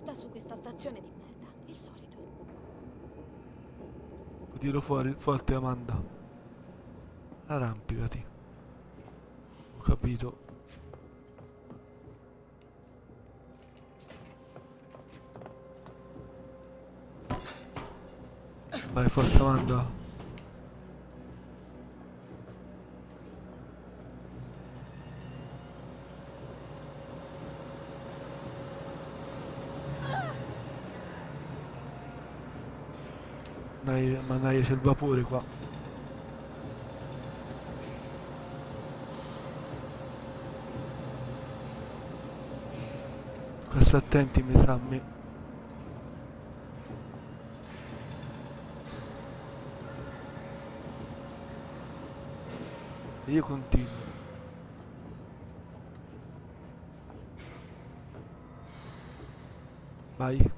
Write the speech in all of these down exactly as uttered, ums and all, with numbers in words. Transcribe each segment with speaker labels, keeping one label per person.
Speaker 1: Guarda su questa stazione di merda, il solito.
Speaker 2: Tiro fuori forte, Amanda. Arrampicati. Ho capito. Vai, forza, Amanda. Mannaia, c'è il vapore qua. Questo attenti, mi sa a me. E io continuo. Vai.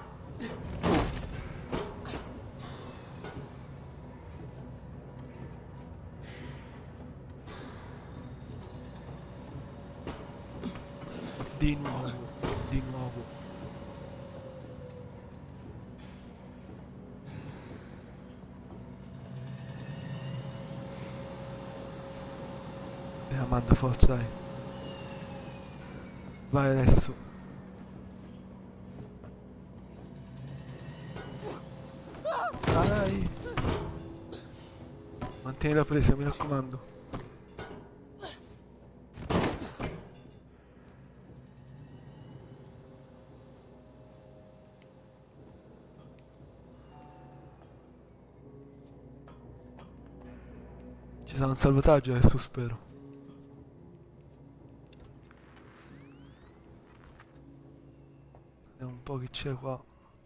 Speaker 2: Di nuovo, di nuovo. E Amanda, forza, dai. Vai adesso. Dai. Mantieni la presa, mi raccomando. Ci sarà un salvataggio adesso, spero. Vediamo un po' chi c'è qua.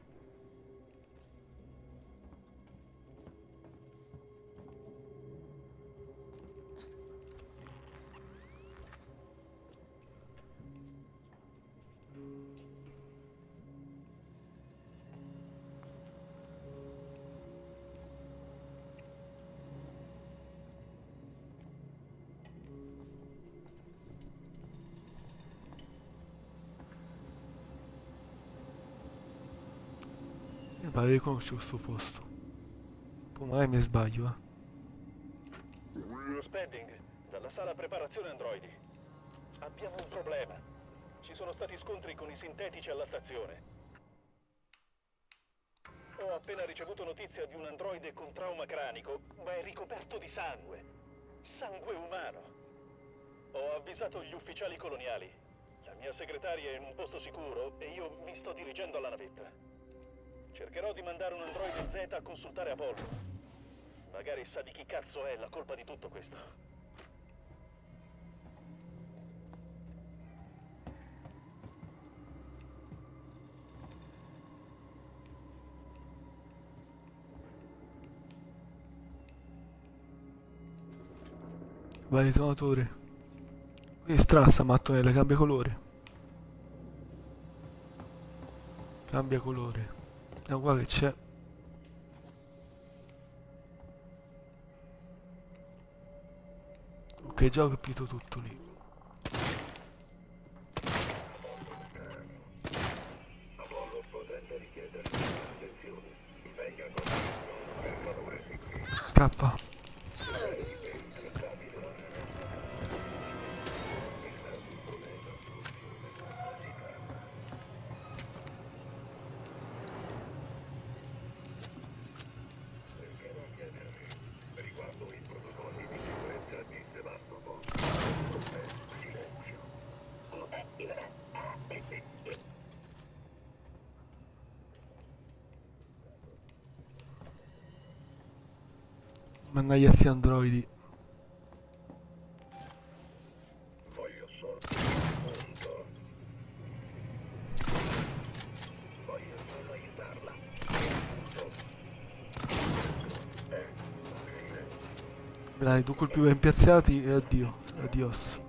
Speaker 2: Mi pare che conosco questo posto. Poi magari mi sbaglio, eh.
Speaker 3: Spedding, dalla sala preparazione androidi. Abbiamo un problema. Ci sono stati scontri con i sintetici alla stazione. Ho appena ricevuto notizia di un androide con trauma cranico, ma è ricoperto di sangue. Sangue umano. Ho avvisato gli ufficiali coloniali. La mia segretaria è in un posto sicuro e io mi sto dirigendo alla navetta. Cercherò di mandare un androide Z a consultare Apollo. Magari sa di chi cazzo è la colpa di tutto questo.
Speaker 2: Vai, ritonatore. Qui è strana sta mattonella, cambia colore. Cambia colore. E qua che c'è? Ok, già ho capito tutto lì. Scappa. Mannaia sti androidi.
Speaker 4: Voglio solo punto. Voglio solo aiutarla.
Speaker 2: Dai, due colpi ben piazzati e addio. Adios.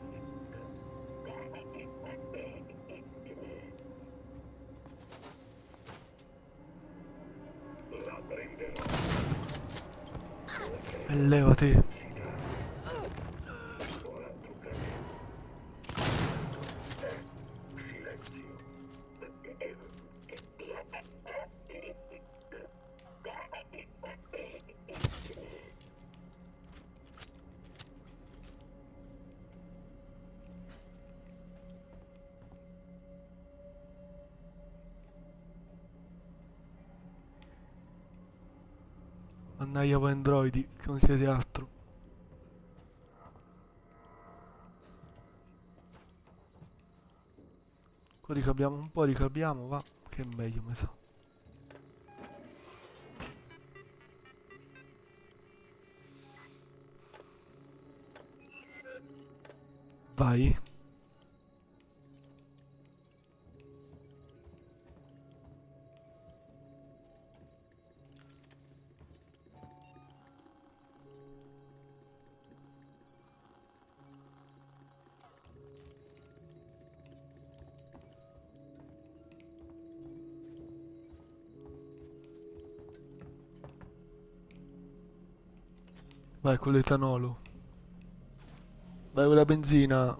Speaker 4: La prenderò.
Speaker 2: E levati. Mannaia voi androidi, che non siete altro. Qua ricapiamo un po', ricapiamo, va, che è meglio, mi sa. Vai. Vai con l'etanolo. Vai con la benzina.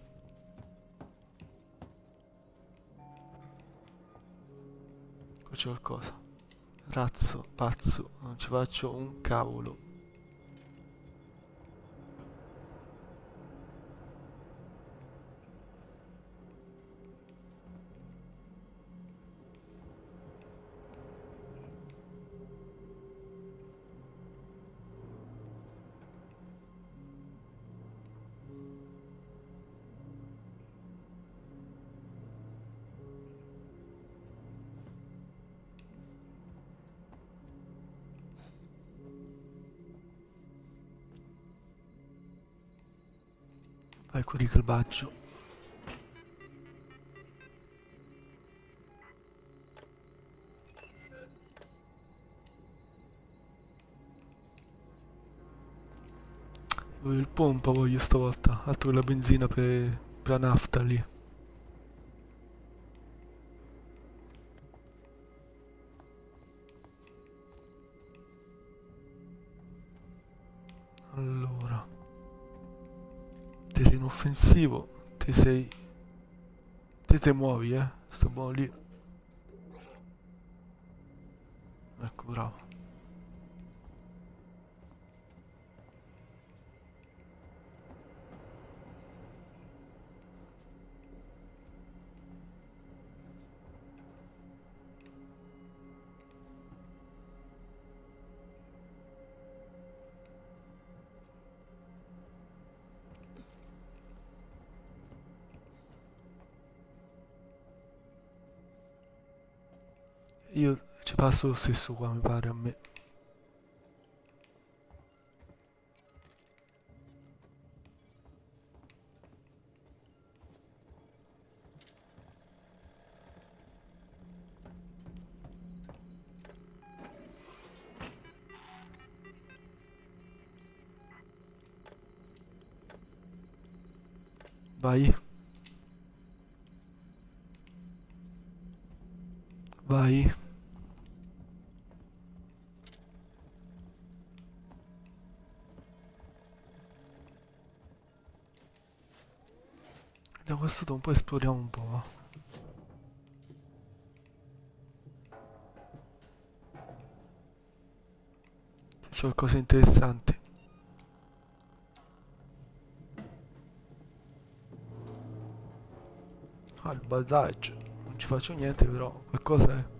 Speaker 2: Qua c'è qualcosa. Razzo, pazzo, non ci faccio un cavolo. Vai con il calvaggio. Voglio il pompa, voglio stavolta. Altro che la benzina per, per la nafta lì. Allora. Te sei inoffensivo. Te sei... Te te muovi, eh. Sto buono lì. Ecco, bravo. Io ci passo lo stesso qua, mi pare a me. Vai. Vai. Da questo un po' esploriamo un po'. Se c'è qualcosa di interessante. Ah, il baldaggio. Non ci faccio niente, però qualcosa è.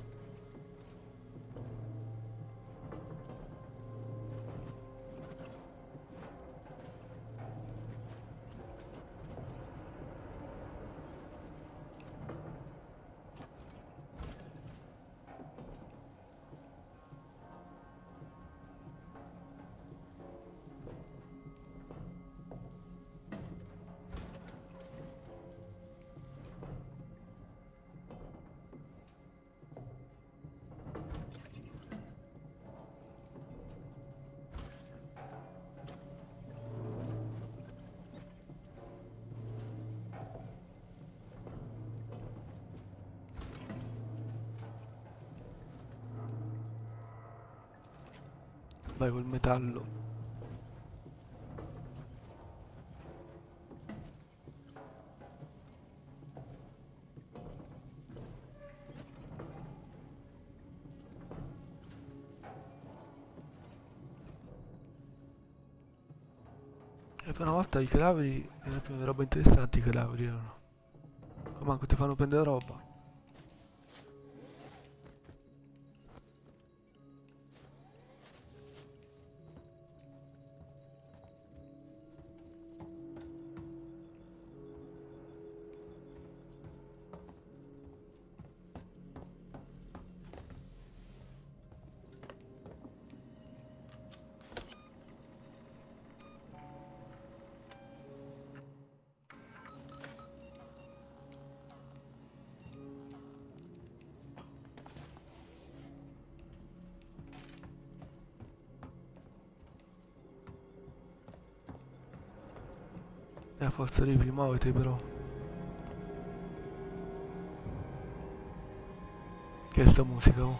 Speaker 2: Vai col metallo. E per una volta i cadaveri erano più roba interessanti, i cadaveri erano. Come anche ti fanno prendere roba. Eh, forza Ripley, muovete però. Che è sta musica, oh?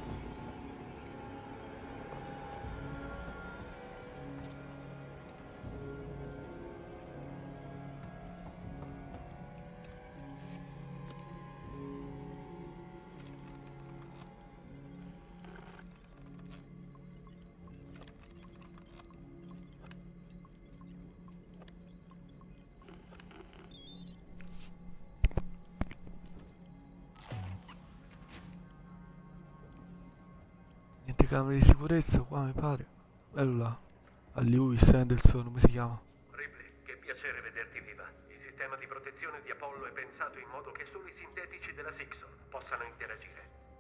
Speaker 2: Niente camere di sicurezza qua, mi pare. Bello là. A Lewis Anderson, come si chiama?
Speaker 5: Ripley, che piacere vederti viva. Il sistema di protezione di Apollo è pensato in modo che solo i sintetici della Sixon possano interagire.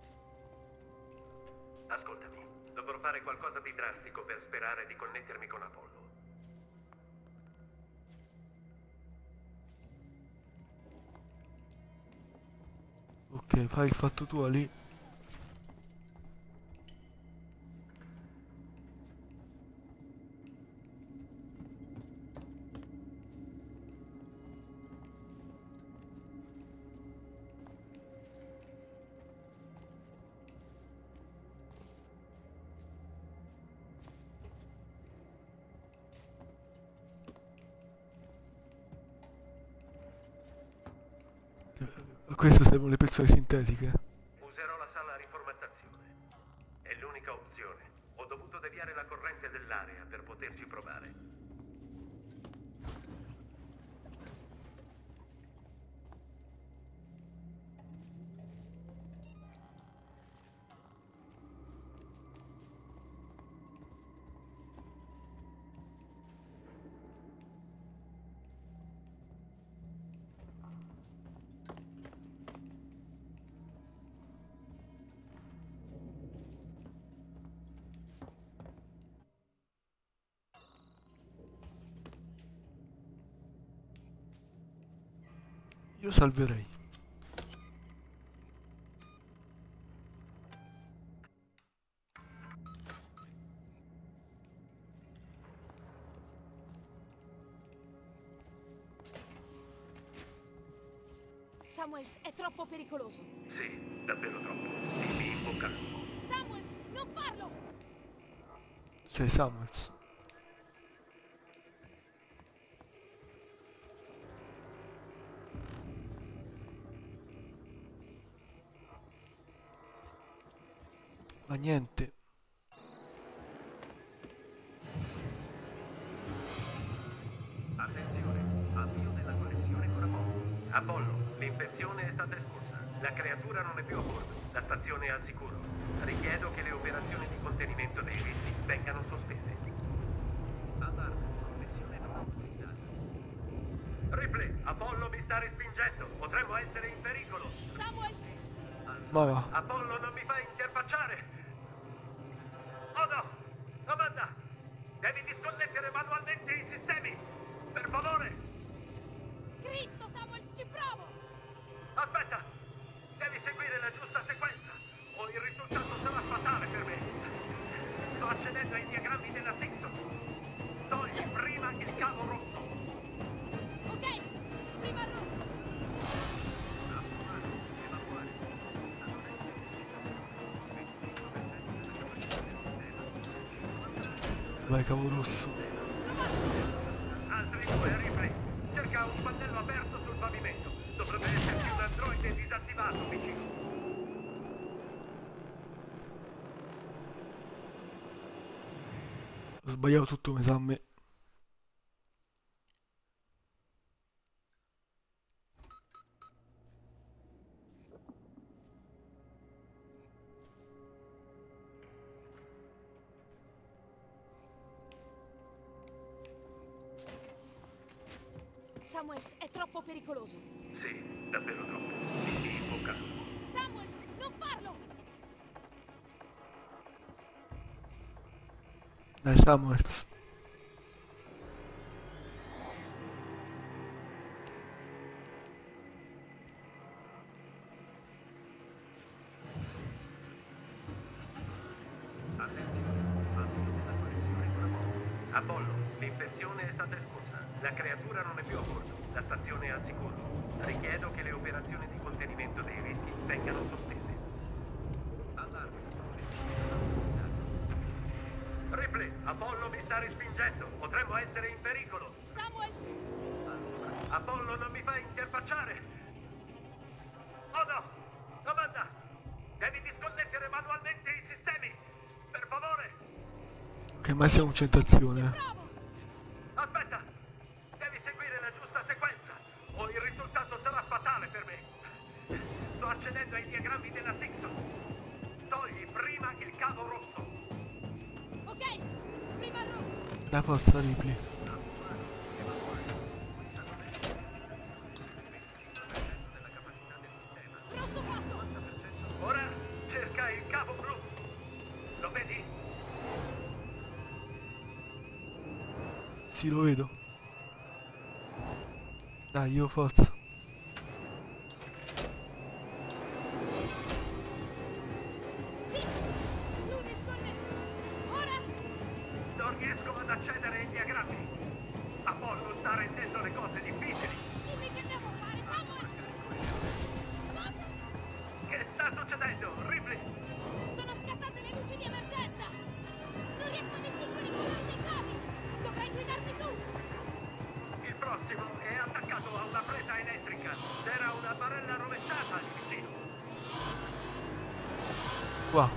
Speaker 5: Ascoltami, dovrò fare qualcosa di drastico per sperare di connettermi con Apollo.
Speaker 2: Ok, fai il fatto tuo lì. A questo servono le persone sintetiche.
Speaker 5: Userò la sala riformattazione. È l'unica opzione. Ho dovuto deviare la corrente dell'area per poterci provare.
Speaker 2: Io salverei.
Speaker 1: Samuels, è troppo pericoloso.
Speaker 5: Sì, davvero troppo. E mi in bocca al lupo.
Speaker 1: Samuels, non farlo!
Speaker 2: Sei Samuels. Ma niente.
Speaker 5: Attenzione, avvio della connessione con Apollo. Apollo, l'infezione è stata esclusa. La creatura non è più a bordo. La stazione è al sicuro. Richiedo che le operazioni di contenimento dei rischi vengano sospese. Allarme, connessione non autorizzata. Ripley, Apollo mi sta respingendo. Potremmo essere in pericolo.
Speaker 1: Samuels!
Speaker 2: Ma va.
Speaker 5: Apollo non mi fa interfacciare. Oh no! Amanda! Devi disconnettere manualmente i sistemi! Per favore!
Speaker 1: Cristo, Samuels, ci provo!
Speaker 5: Aspetta! Devi seguire la giusta sequenza o il risultato sarà fatale per me! Sto accedendo ai diagrammi della Sixon! Togli prima il cavo rosso!
Speaker 1: Ok, prima il rosso!
Speaker 2: Vai, cavo rosso.
Speaker 5: Altri due, Ripley! Cerca un pannello aperto sul pavimento! Dovrebbe esserci un androide disattivato vicino!
Speaker 2: Ho sbagliato tutto, mi sa a me.
Speaker 1: Samuels, è troppo pericoloso.
Speaker 5: Sì, davvero troppo. Mi in bocca al lupo.
Speaker 1: Samuels, non farlo!
Speaker 2: Dai, Samuels.
Speaker 5: Attenzione, avvio della connessione con Apollo. Apollo, l'infezione è stata esclusa. La creatura non è più a bordo. La stazione è al sicuro. Richiedo che le operazioni di contenimento dei rischi vengano sospese. Allarme. Ripley, Apollo mi sta respingendo. Potremmo essere in pericolo.
Speaker 1: Samuels!
Speaker 5: Apollo non mi fa interfacciare. Oh no! Amanda! Devi disconnettere manualmente i sistemi. Per favore!
Speaker 2: Che massima concentrazione.
Speaker 1: Bravo!
Speaker 5: Aspetta! Devi seguire la giusta sequenza o il risultato sarà fatale per me. Sto accedendo ai diagrammi della Sixon. Togli prima il cavo rosso.
Speaker 1: Ok! Prima il rosso!
Speaker 2: La forza Ripley.
Speaker 1: Rosso fatto!
Speaker 5: Ora cerca il cavo blu. Lo vedi?
Speaker 2: Sì, lo vedo. Dai, io forza.
Speaker 1: Sì! Lui disconnesso! Ora!
Speaker 5: Non riesco ad accedere ai diagrammi. Apollo sta rendendo le cose difficili.
Speaker 1: Dimmi che devo fare, Samuels! Cosa?
Speaker 5: Che sta succedendo? Ripley!
Speaker 1: Sono scattate le luci di emergenza! Non riesco a distinguere i colori dei cavi! Dovrai guidarmi tu!
Speaker 5: Il prossimo è attaccato a una presa elettrica. C'era una barella rovesciata lì vicino.
Speaker 2: Qua.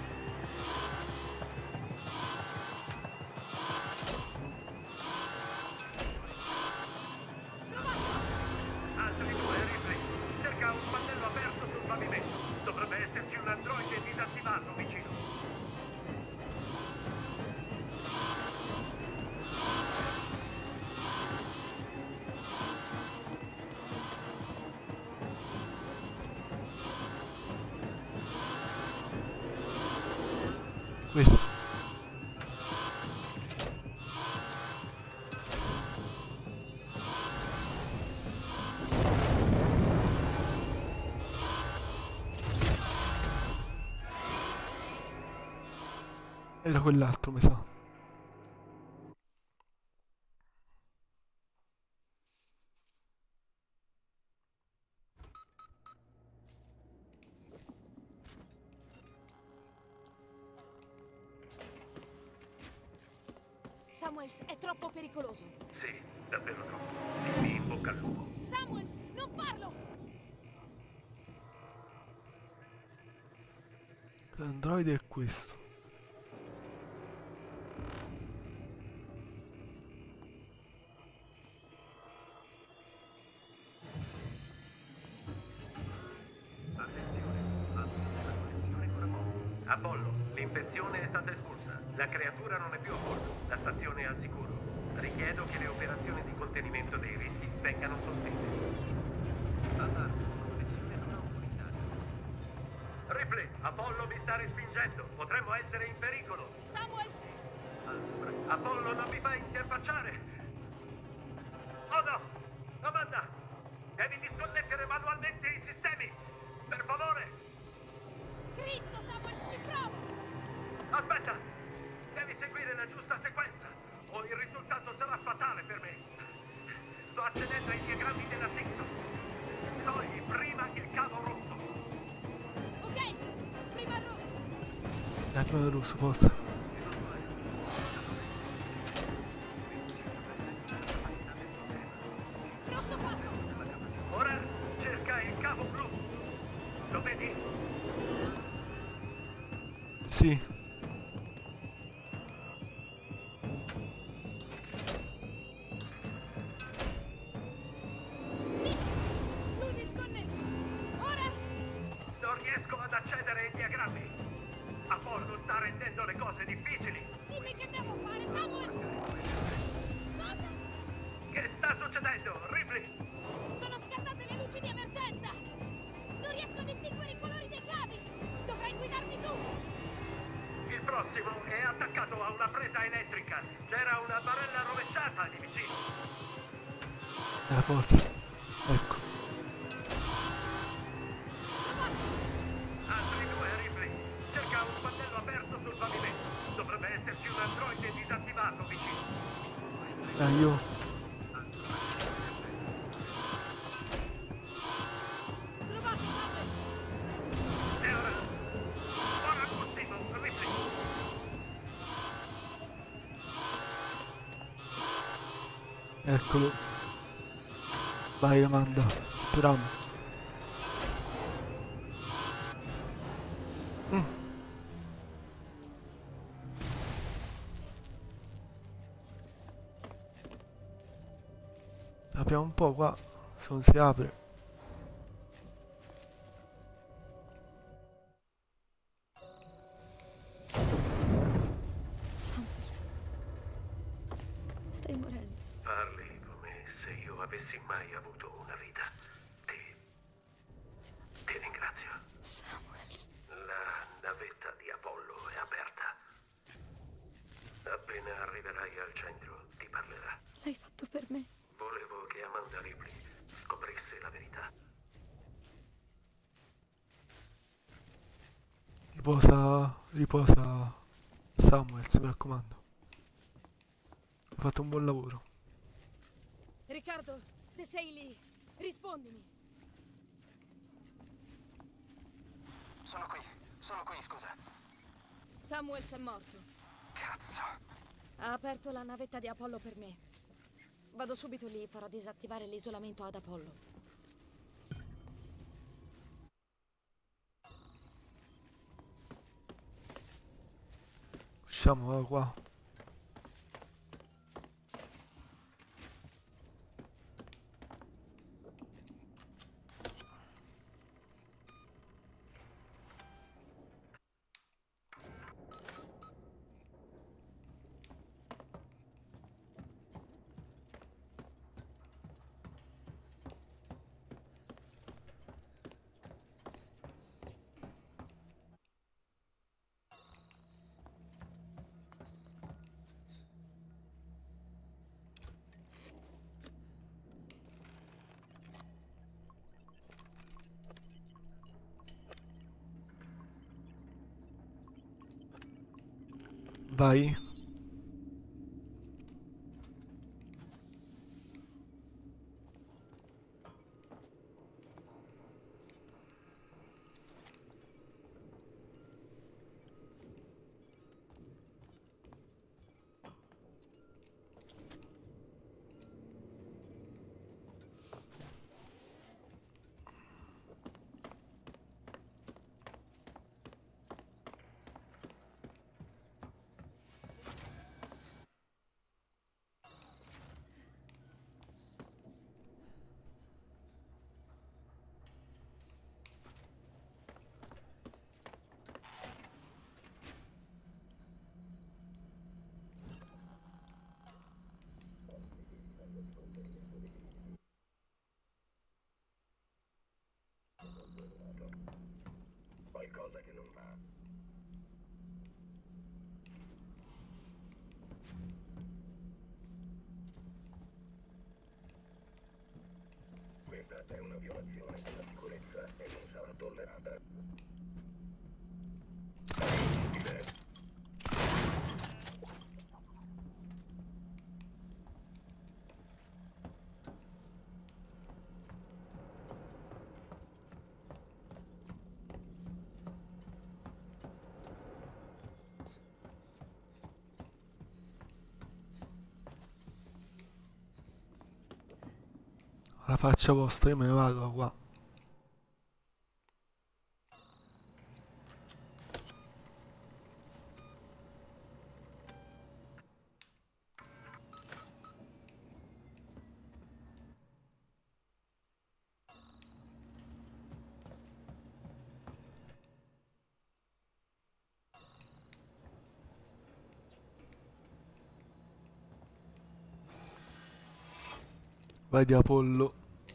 Speaker 1: Trovato!
Speaker 5: Altri due, Ripley. Cerca un pannello aperto sul pavimento. Dovrebbe esserci un androide disattivato vicino.
Speaker 2: Questo. Era quell'altro, mi sa.
Speaker 1: Samuels, è troppo pericoloso!
Speaker 5: Sì, davvero troppo. E mi in bocca al lupo.
Speaker 1: Samuels, non farlo!
Speaker 2: L'androide è questo.
Speaker 5: Apollo, l'infezione è stata espulsa. La creatura non è più a bordo. La stazione è al sicuro. Richiedo che le operazioni di contenimento dei rischi vengano sospese. Allarme, connessione non autorizzata. Ripley, Apollo mi sta respingendo. Potremmo essere in pericolo.
Speaker 1: Samuels!
Speaker 5: Apollo non mi fa interfacciare. Oh no! Amanda! Devi disconnettere manualmente i sistemi. Per favore!
Speaker 1: Cristo, Samuels, ci provo!
Speaker 5: Aspetta! Devi seguire la giusta sequenza o il risultato sarà fatale per me. Sto accedendo ai diagrammi della Sixon. Togli prima il cavo rosso.
Speaker 1: Ok! Prima il rosso!
Speaker 2: Dai, prima del rosso, forza.
Speaker 1: Rosso fatto!
Speaker 5: Ora cerca il cavo blu. Lo vedi?
Speaker 2: Sì.
Speaker 1: Sì! Lui disconnesso! Ora!
Speaker 5: Non riesco ad accedere ai diagrammi. Apollo sta rendendo le cose difficili.
Speaker 1: Dimmi che devo fare, Samuels! Cosa?
Speaker 5: Che sta succedendo? Ripley!
Speaker 1: Sono scattate le luci di emergenza! Non riesco a distinguere i colori dei cavi! Dovrai guidarmi tu!
Speaker 5: Il prossimo è attaccato a una presa elettrica. C'era una barella rovesciata lì vicino.
Speaker 2: La forza. Ecco.
Speaker 1: Trovato!
Speaker 5: Altri due, Ripley. Cerca un pannello aperto sul pavimento. Dovrebbe esserci un androide disattivato vicino.
Speaker 2: Dai, io. Eccolo. Vai Amanda, speriamo. Mm. Apriamo un po' qua, se non si apre.
Speaker 1: Samuels, stai morendo.
Speaker 5: Parli come se io avessi mai avuto una vita. Ti... ti ringrazio.
Speaker 1: Samuels.
Speaker 5: La navetta di Apollo è aperta. Appena arriverai al centro, ti parlerà.
Speaker 1: L'hai fatto per me.
Speaker 5: Volevo che Amanda Ripley scoprisse la verità.
Speaker 2: Riposa, riposa Samuels, mi raccomando. Hai fatto un buon lavoro.
Speaker 1: Riccardo, se sei lì, rispondimi.
Speaker 6: Sono qui, sono qui, scusa.
Speaker 1: Samuels è morto.
Speaker 6: Cazzo.
Speaker 1: Ha aperto la navetta di Apollo per me. Vado subito lì, farò disattivare l'isolamento ad Apollo.
Speaker 2: Usciamo da qua. Vai.
Speaker 4: Qualcosa che non va. Questa è una violazione della sicurezza e non sarà tollerata. Inutile.
Speaker 2: La faccia vostra, io me ne vado da qua. Vai di Apollo.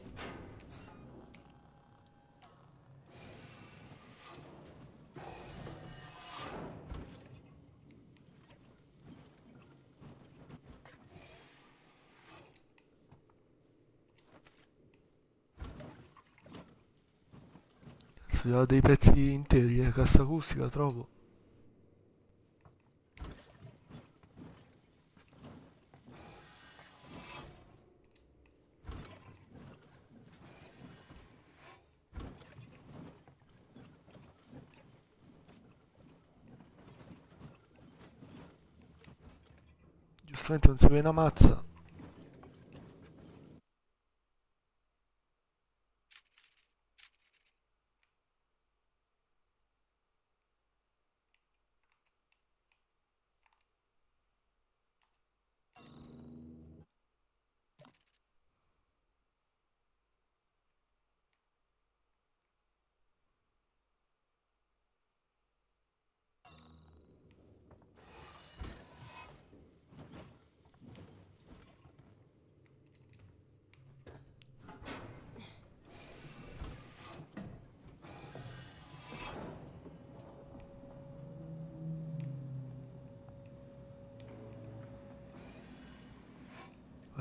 Speaker 2: Cazzo, c'ha dei pezzi interi, eh, cassa acustica, trovo. Giustamente non si vede una mazza.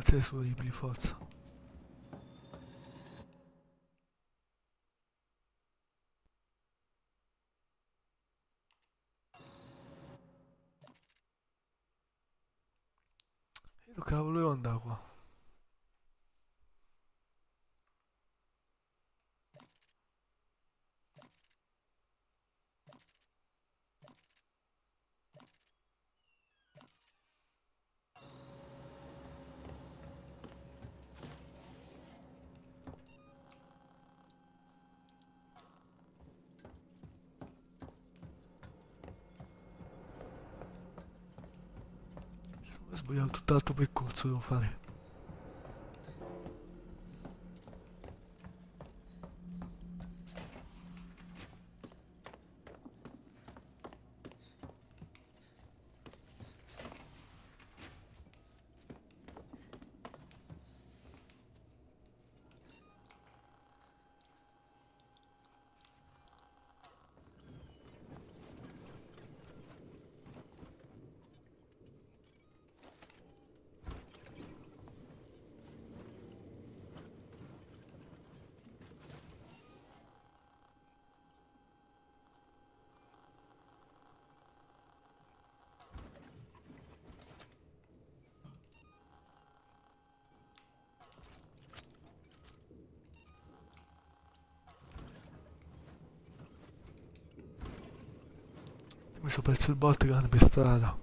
Speaker 2: Alzate su Ripley, forza. E dove cavolo devo andare qua? Ho sbagliato tutt'altro percorso, devo fare. Mi sono perso il bot che vanno per strada.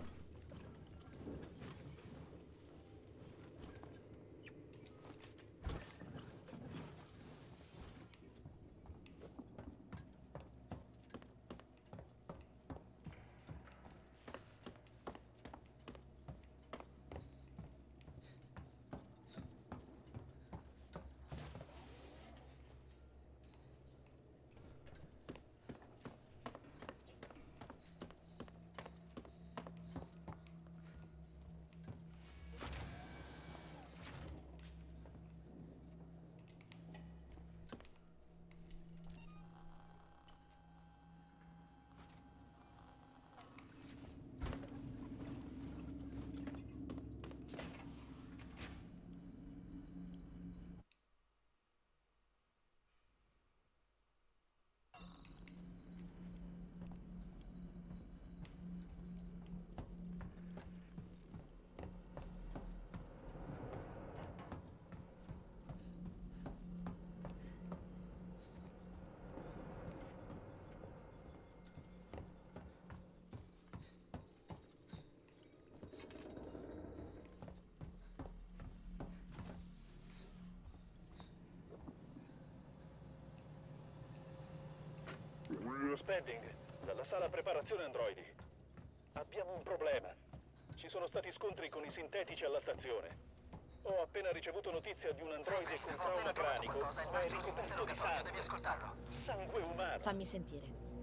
Speaker 3: Spedding, dalla sala preparazione androidi. Abbiamo un problema. Ci sono stati scontri con i sintetici alla stazione. Ho appena ricevuto notizia di un androide con trauma cranico, ma è ricoperto di sangue.
Speaker 6: Devi ascoltarlo.
Speaker 3: Sangue umano.
Speaker 1: Fammi sentire.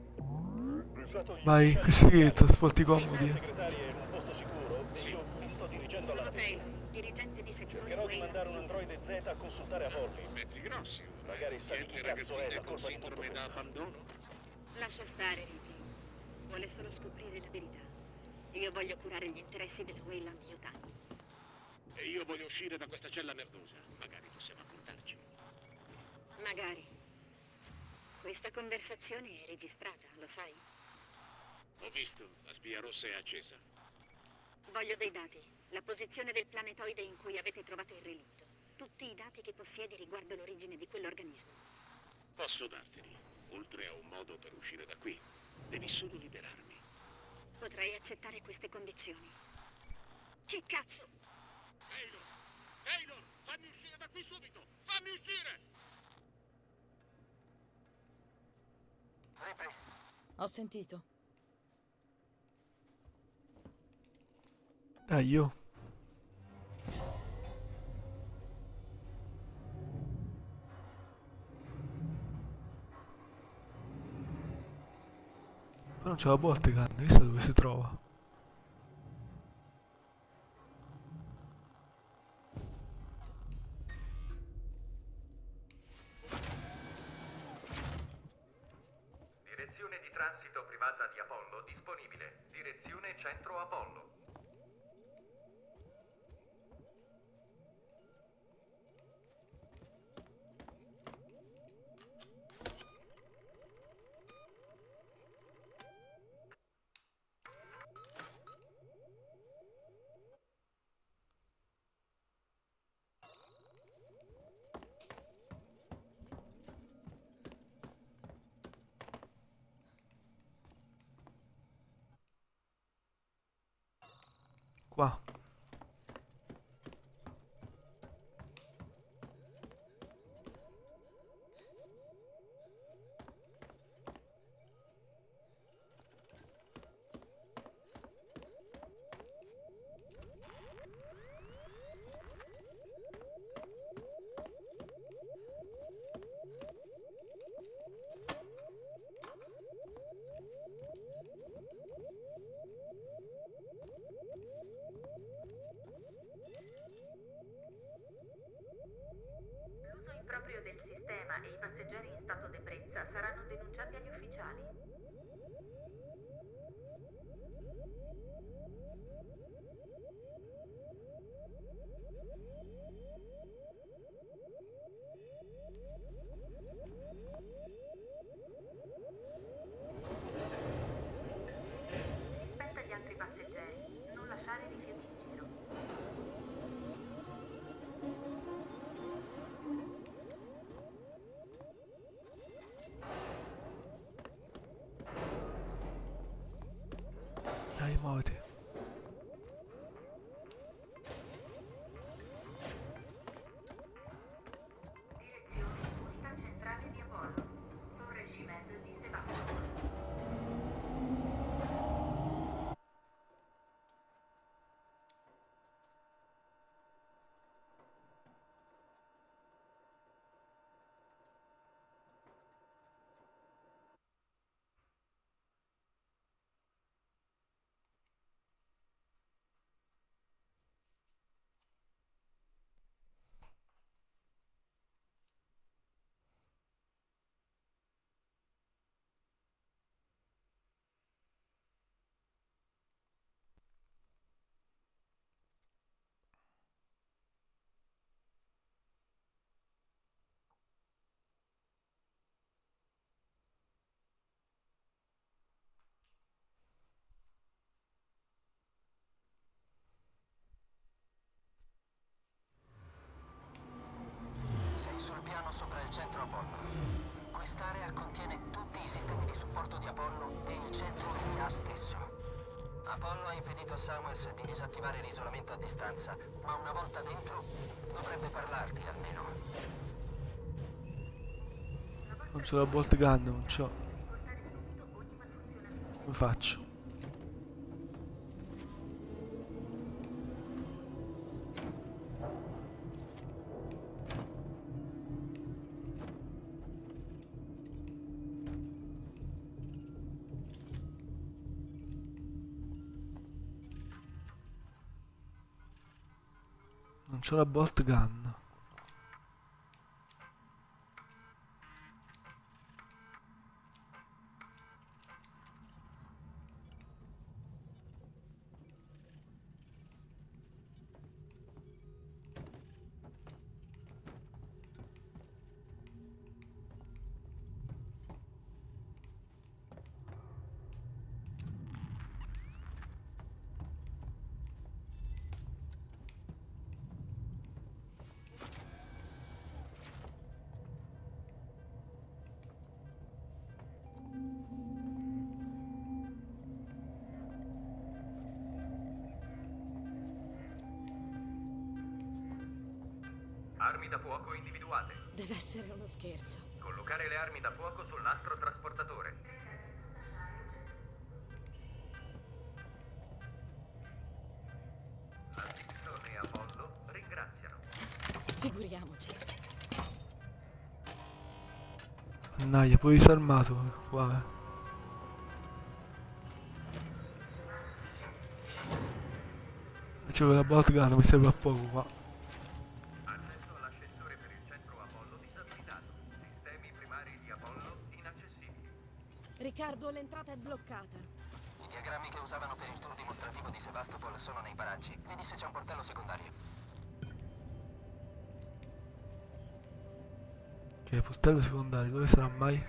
Speaker 3: Usato gli
Speaker 2: Vai,
Speaker 3: ufficiali
Speaker 2: così
Speaker 3: coloniali.
Speaker 2: trasporti
Speaker 3: La mia
Speaker 2: comodi.
Speaker 3: segretaria è in un posto sicuro e io mi sto dirigendo alla navigazione.
Speaker 7: dirigente di
Speaker 3: Cercherò di mandare un androide Z a consultare Apollo.
Speaker 8: Mezzi grossi.
Speaker 3: Magari sa di chi
Speaker 8: Niente
Speaker 3: cazzo è la
Speaker 8: ragazzine con
Speaker 3: colpa di tutto
Speaker 8: sindrome da
Speaker 3: questo.
Speaker 8: abbandono?
Speaker 7: Lascia stare, Ripley. Vuole solo scoprire la verità. Io voglio curare gli interessi del Weyland Yutani.
Speaker 8: E io voglio uscire da questa cella merdosa. Magari possiamo accordarci.
Speaker 7: Magari. Questa conversazione è registrata, lo sai?
Speaker 8: Ho visto, la spia rossa è accesa.
Speaker 7: Voglio dei dati. La posizione del planetoide in cui avete trovato il relitto. Tutti i dati che possiedi riguardo l'origine di quell'organismo.
Speaker 8: Posso darteli, oltre a un modo per uscire da qui. Devi solo liberarmi.
Speaker 7: Potrei accettare queste condizioni. Che cazzo?
Speaker 8: Taylor! Taylor! Fammi uscire da qui subito! Fammi uscire!
Speaker 6: Ripley,
Speaker 1: Ho sentito.
Speaker 2: Dai, io. Ma non c'è la botte grande, chissà dove si trova.
Speaker 5: Direzione di transito privata di Apollo disponibile. Direzione centro Apollo.
Speaker 2: Dai, muoviti.
Speaker 6: Sei sul piano sopra il centro Apollo. Quest'area contiene tutti i sistemi di supporto di Apollo e il centro I A stesso. Apollo ha impedito a Samuels di disattivare l'isolamento a distanza, ma una volta dentro dovrebbe parlarti almeno.
Speaker 2: Non c'ho la bolt gun, non c'ho. Come faccio? Non c'ho la bolt gun.
Speaker 5: Armi da fuoco individuate.
Speaker 1: Deve essere uno scherzo.
Speaker 5: Collocare le armi da fuoco sul nastro trasportatore. Allison e Apollo ringraziano.
Speaker 1: Figuriamoci.
Speaker 2: Naia, poi disarmato qua. Eh. C'è quella bolt gun, mi serve a poco qua.
Speaker 1: Riccardo, l'entrata è bloccata.
Speaker 6: I diagrammi che usavano per il tour dimostrativo di Sevastopol sono nei paraggi. Vedi se c'è un portello secondario.
Speaker 2: Che portello secondario, dove sarà mai?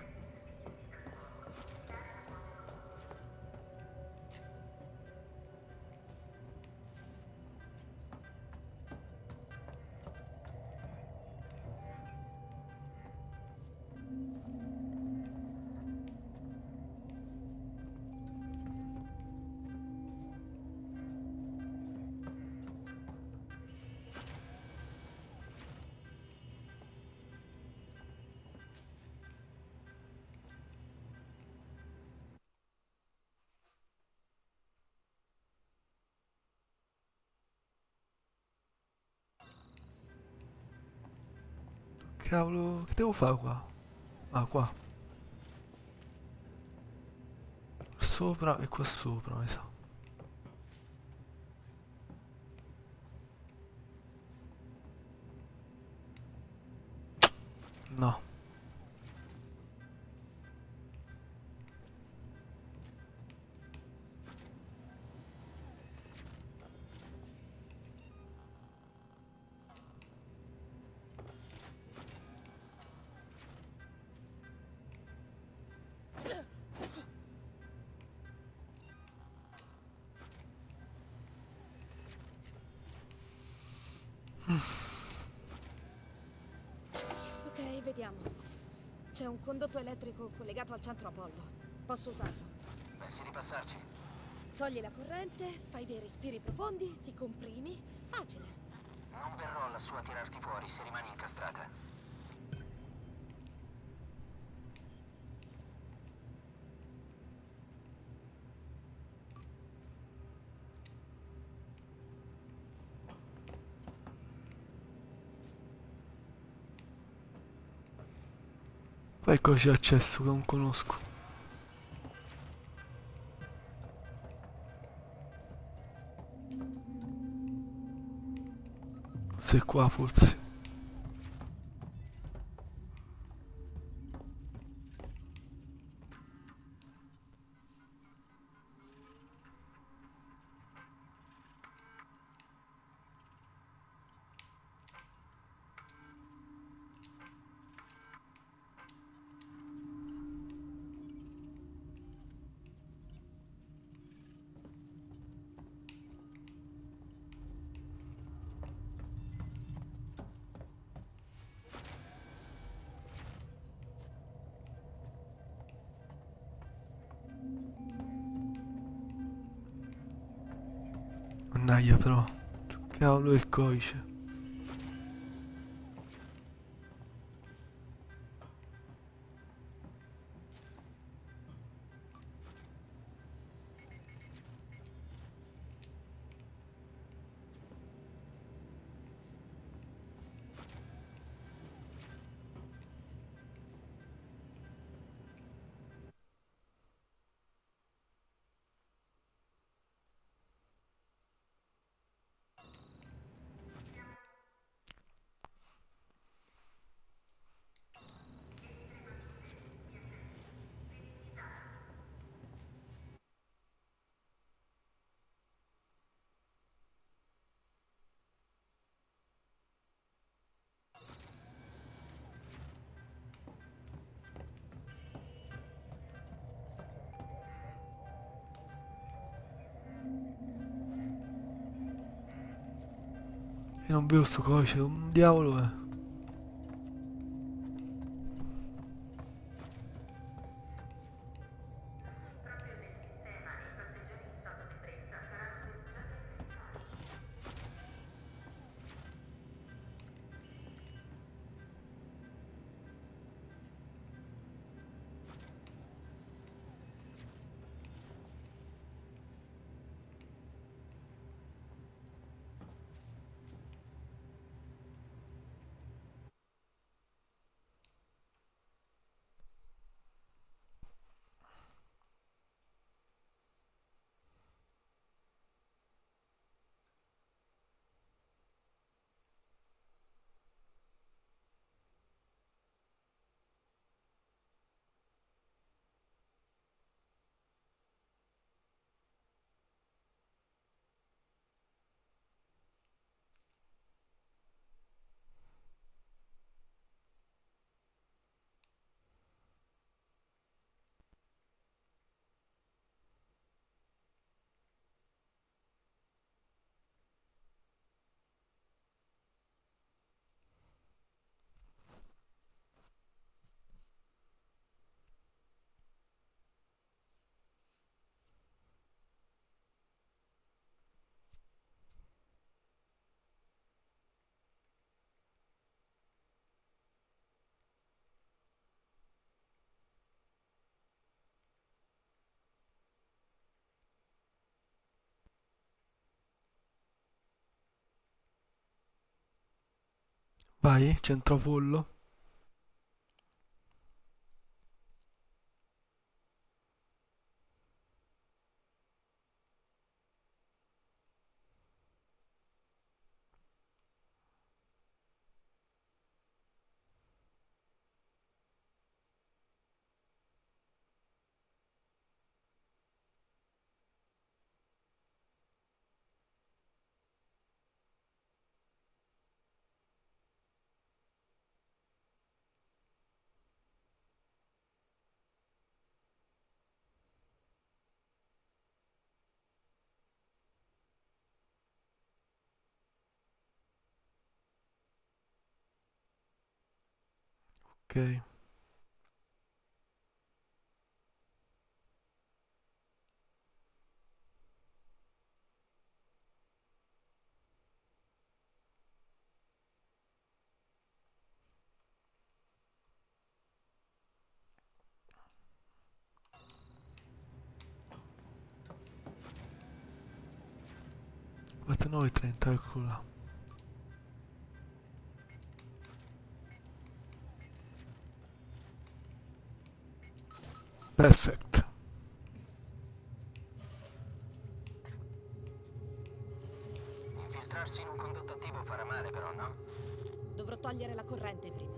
Speaker 2: Cavolo, che devo fare qua? Ah, qua. Sopra e qua sopra, mi sa. No.
Speaker 1: Ok, vediamo. C'è un condotto elettrico collegato al centro Apollo. Posso usarlo?
Speaker 6: Pensi di passarci?
Speaker 1: Togli la corrente, fai dei respiri profondi, ti comprimi. Facile.
Speaker 6: Non verrò lassù a tirarti fuori se rimani incastrata.
Speaker 2: Poi cosa c'è accesso che non conosco. Se qua forse. Mannaggia però. Cavolo il codice. Io non vedo sto codice, un diavolo è. Vai, centro pollo. Ok. cinquantanove e trenta, eccolo là. Perfetto.
Speaker 6: Infiltrarsi in un condotto attivo farà male però, no?
Speaker 1: Dovrò togliere la corrente prima.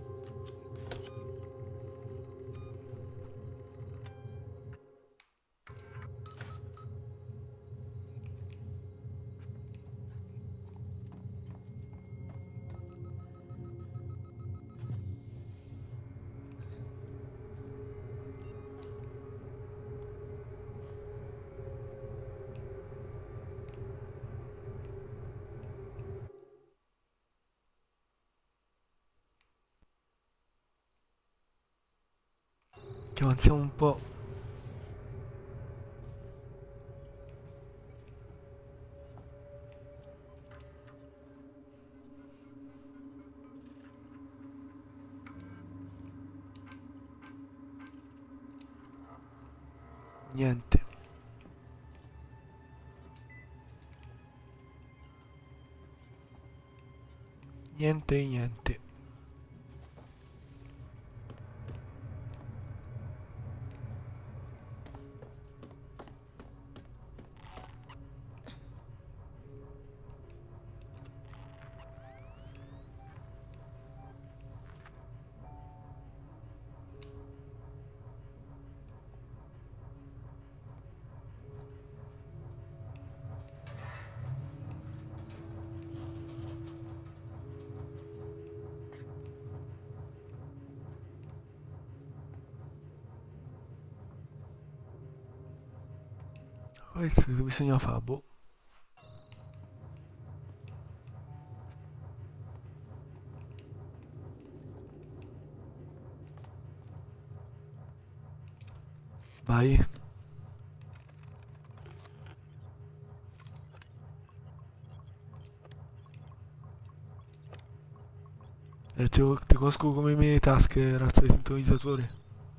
Speaker 2: Che avanziamo un po'. Niente. Niente e niente. Questo che bisogna fare, boh. Vai. Eh, ti, ti conosco come i miei tasche, razza di sintonizzatori.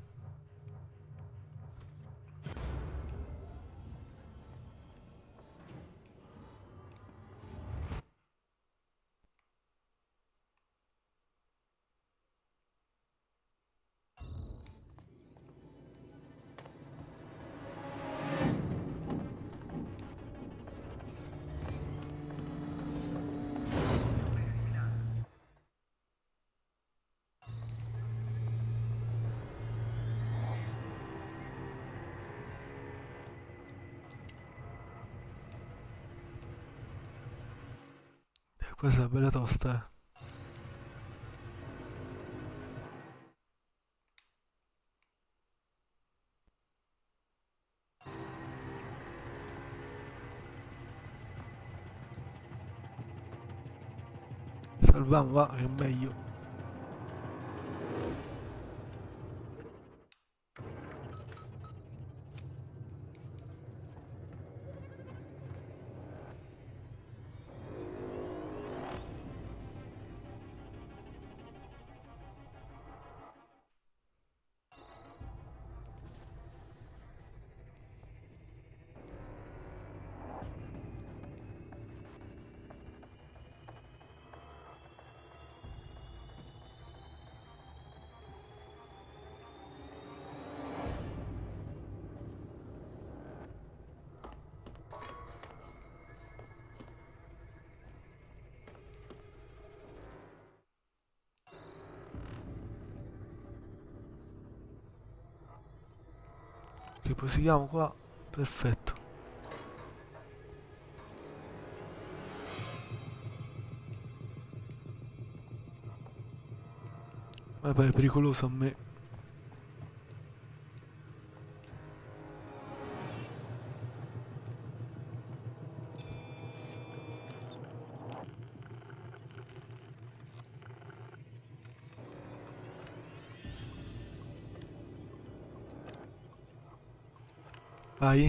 Speaker 2: Questa è bella tosta, eh. Salviamo, va, che è meglio. Che posiamo qua, perfetto. Vabbè, è pericoloso a me. Vai.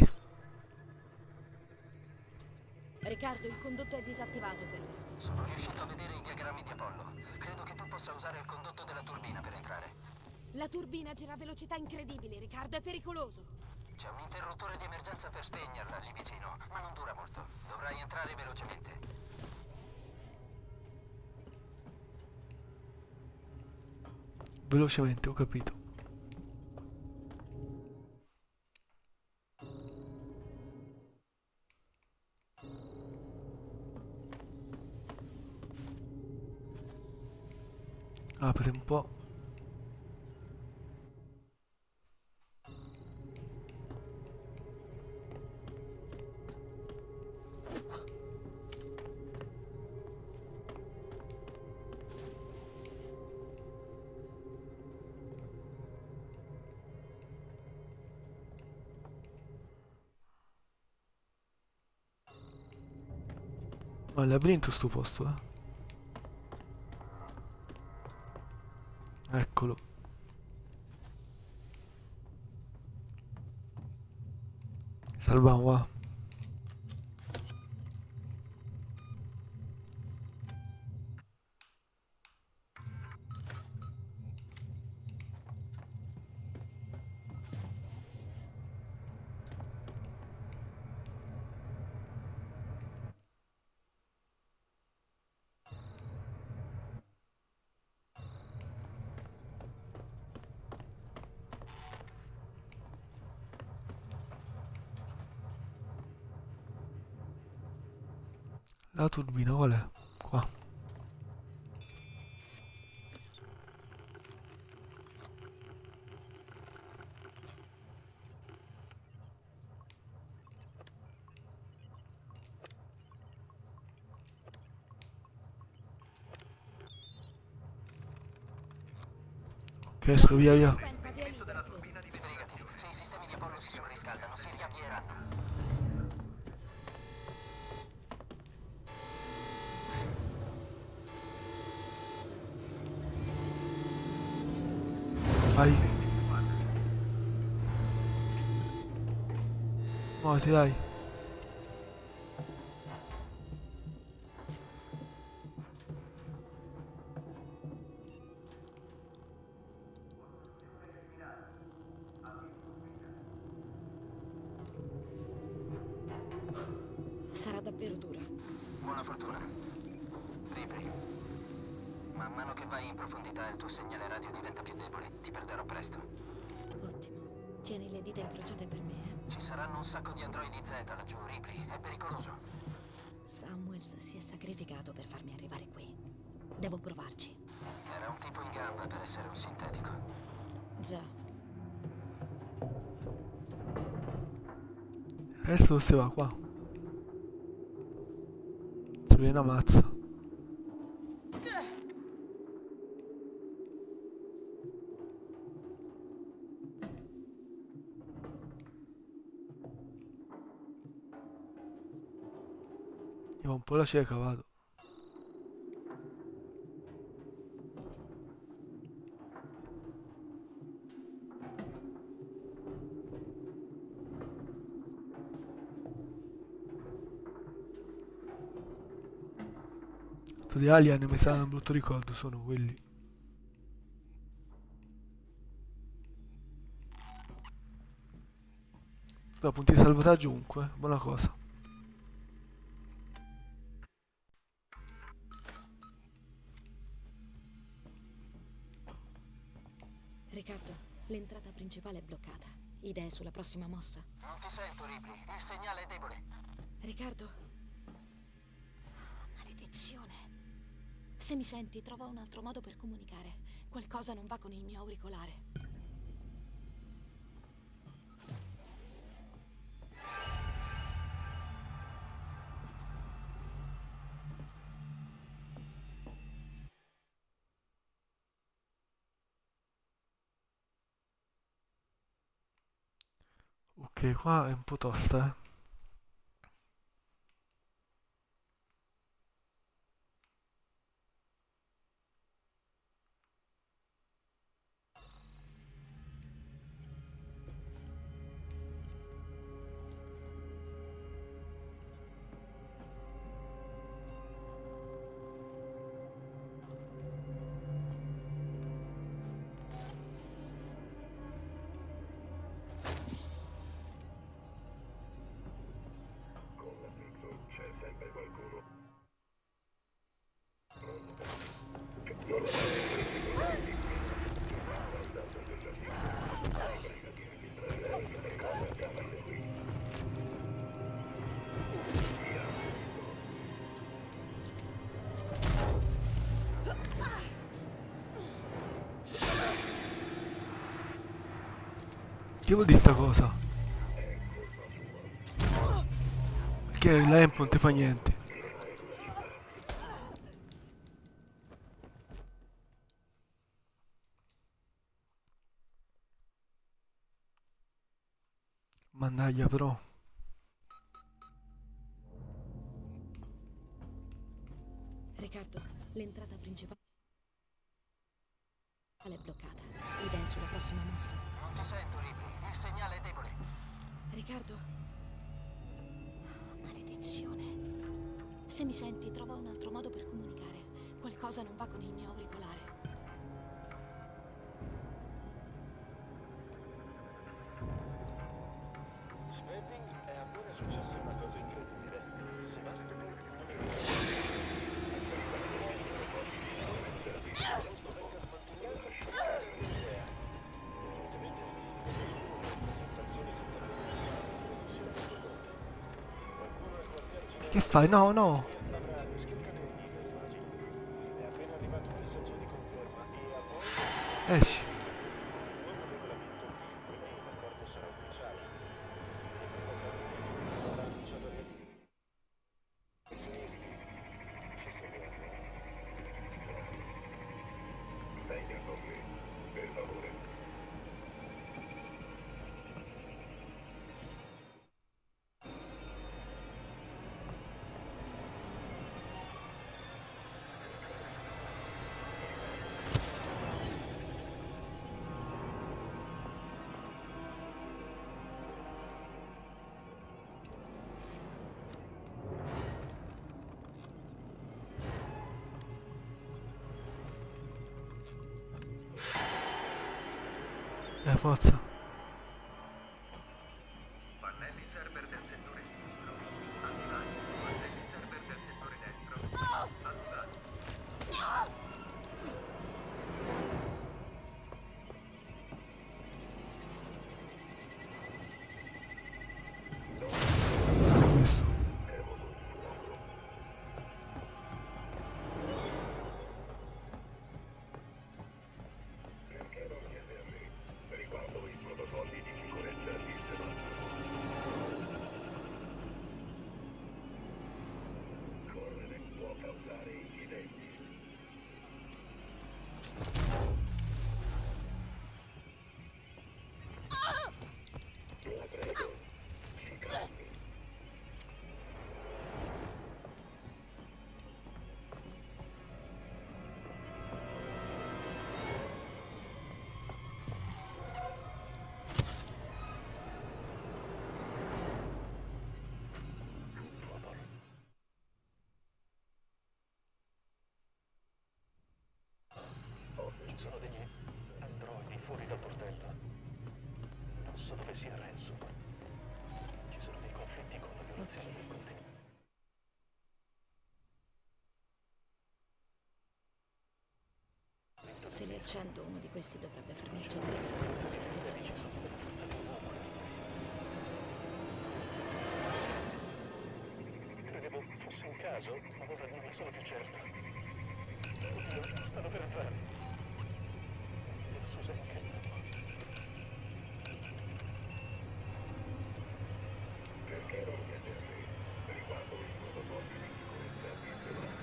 Speaker 1: Riccardo, il condotto è disattivato però.
Speaker 6: Sono riuscito a vedere i diagrammi di Apollo. Credo che tu possa usare il condotto della turbina per entrare.
Speaker 1: La turbina gira a velocità incredibili, Riccardo, è pericoloso.
Speaker 6: C'è un interruttore di emergenza per spegnerla lì vicino, ma non dura molto. Dovrai entrare velocemente.
Speaker 2: Velocemente, ho capito. Apri un po'. Ma il labirinto sto posto, eh. Eccolo. Salviamo, va. La turbina qual è? Qua. Ok, esco via via.
Speaker 1: Spenta, via libera, credo.
Speaker 6: Sbrigati. Se i sistemi di Apollo si surriscaldano, si riavvieranno.
Speaker 2: Vai. Muoviti, dai.
Speaker 7: Sarà davvero dura.
Speaker 6: Buona fortuna. Ripley. Man mano che vai in profondità il tuo segnale radio diventa più debole. Ti perderò presto.
Speaker 7: Ottimo. Tieni le dita incrociate per me, eh.
Speaker 6: Ci saranno un sacco di androidi Z laggiù, Ripley. È pericoloso.
Speaker 7: Samuels si è sacrificato per farmi arrivare qui. Devo provarci.
Speaker 6: Era un tipo in gamba per essere un sintetico.
Speaker 7: Già.
Speaker 2: Adesso si va qua. Si viene una mazza. Io ho un po' la cieca, vado. Sto di Alien mi sa un brutto ricordo, sono quelli. Sto punti di salvataggio ovunque, buona cosa.
Speaker 7: Riccardo, l'entrata principale è bloccata. Idee sulla prossima mossa?
Speaker 6: Non ti sento, Ripley. Il segnale è debole.
Speaker 7: Riccardo? Maledizione. Se mi senti, trova un altro modo per comunicare. Qualcosa non va con il mio auricolare.
Speaker 2: Ok, qua è un po' tosta, eh. Che vuol dire sta cosa? Perché l'Emp non ti fa niente. Mannaggia però.
Speaker 9: Riccardo, l'entrata principale è bloccata. Idee sulla prossima mossa?
Speaker 6: Non ti sento, Ripley. Il segnale è debole.
Speaker 9: Riccardo? Maledizione. Se mi senti, trova un altro modo per comunicare. Qualcosa non va con il mio auricolare.
Speaker 3: Swebbing è appena successa una cosa incredibile. Sebastopol
Speaker 2: Che fai? No, no. Esci.
Speaker 4: Venga con me, per favore.
Speaker 2: Eh, forza.
Speaker 5: Pannelli server del settore sinistro. Attivati. Pannelli server del settore destro. Attivati.
Speaker 2: Questo.
Speaker 4: Perché non chiede a me? Riguardo i protocolli di sicurezza sistemati. Correre può causare incidenti. La prego, si calmi.
Speaker 3: Ci sono degli androidi fuori dal portello. Non so dove sia Renzo. Ci sono dei conflitti con la violazione del contenuto.
Speaker 9: Se li accendo, uno di questi dovrebbe farmi accendere il sistema di sicurezza di Apollo.
Speaker 3: Credevo fosse un caso, ma ora non ne sono più certo. Oddio, stanno per entrare. E Susan che
Speaker 4: Perché non chiede a me? Riguardo i protocolli di sicurezza sistemati.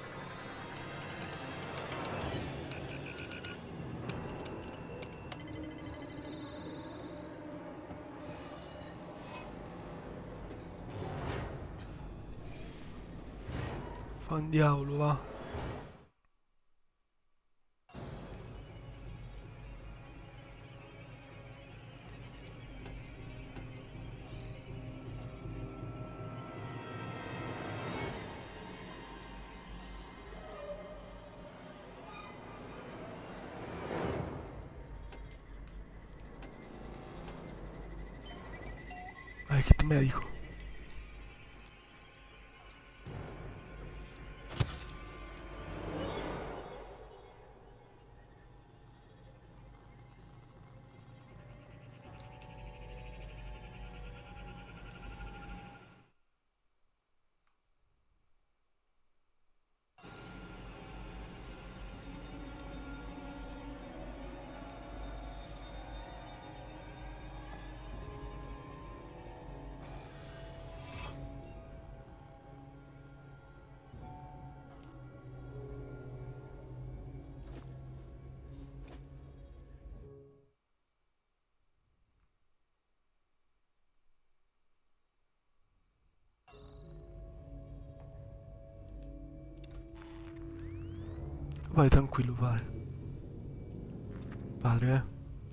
Speaker 2: Fa un diavolo, va. Vai, kit medico. Vai tranquillo, padre. Padre, eh.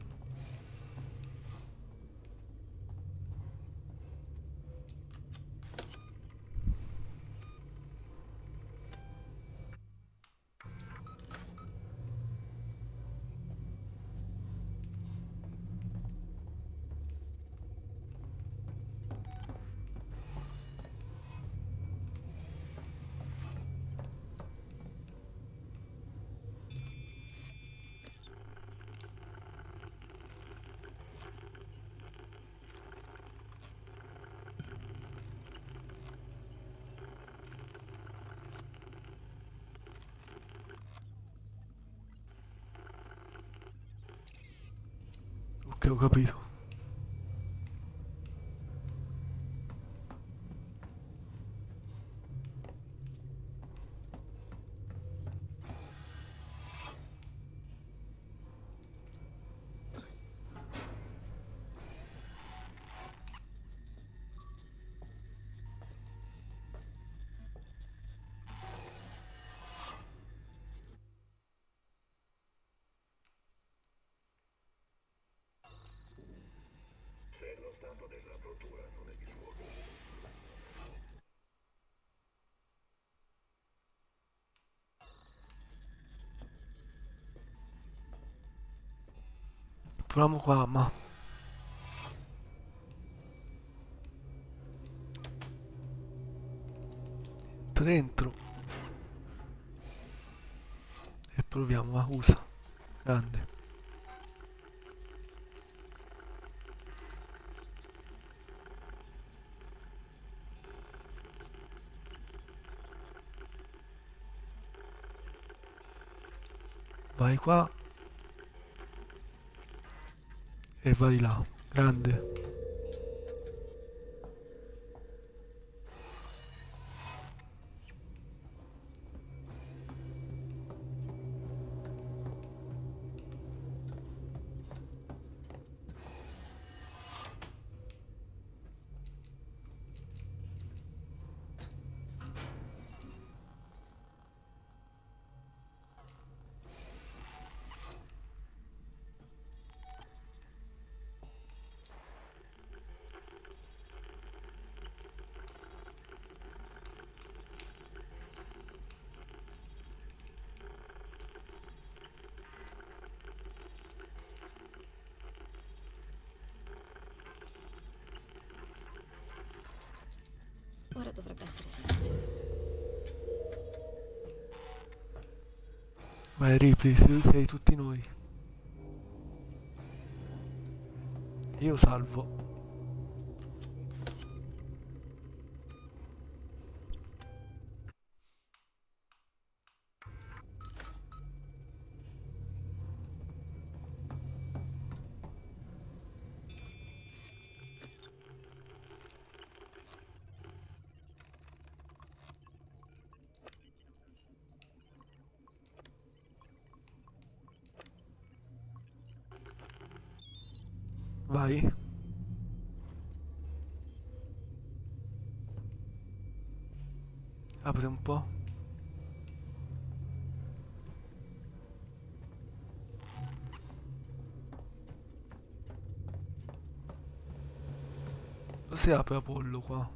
Speaker 2: Ok, ho capito.
Speaker 4: Se lo stato della bruttura non è di fuoco.
Speaker 2: Proviamo qua, ma... Entra dentro. E proviamo, va, usa. Grande. Vai qua. E vai là. Grande.
Speaker 9: Ora dovrebbe essere silenzio.
Speaker 2: Vai Ripley, se tu sei tutti noi. Io salvo. Vai. Apri un po'. Lo si apre Apollo qua?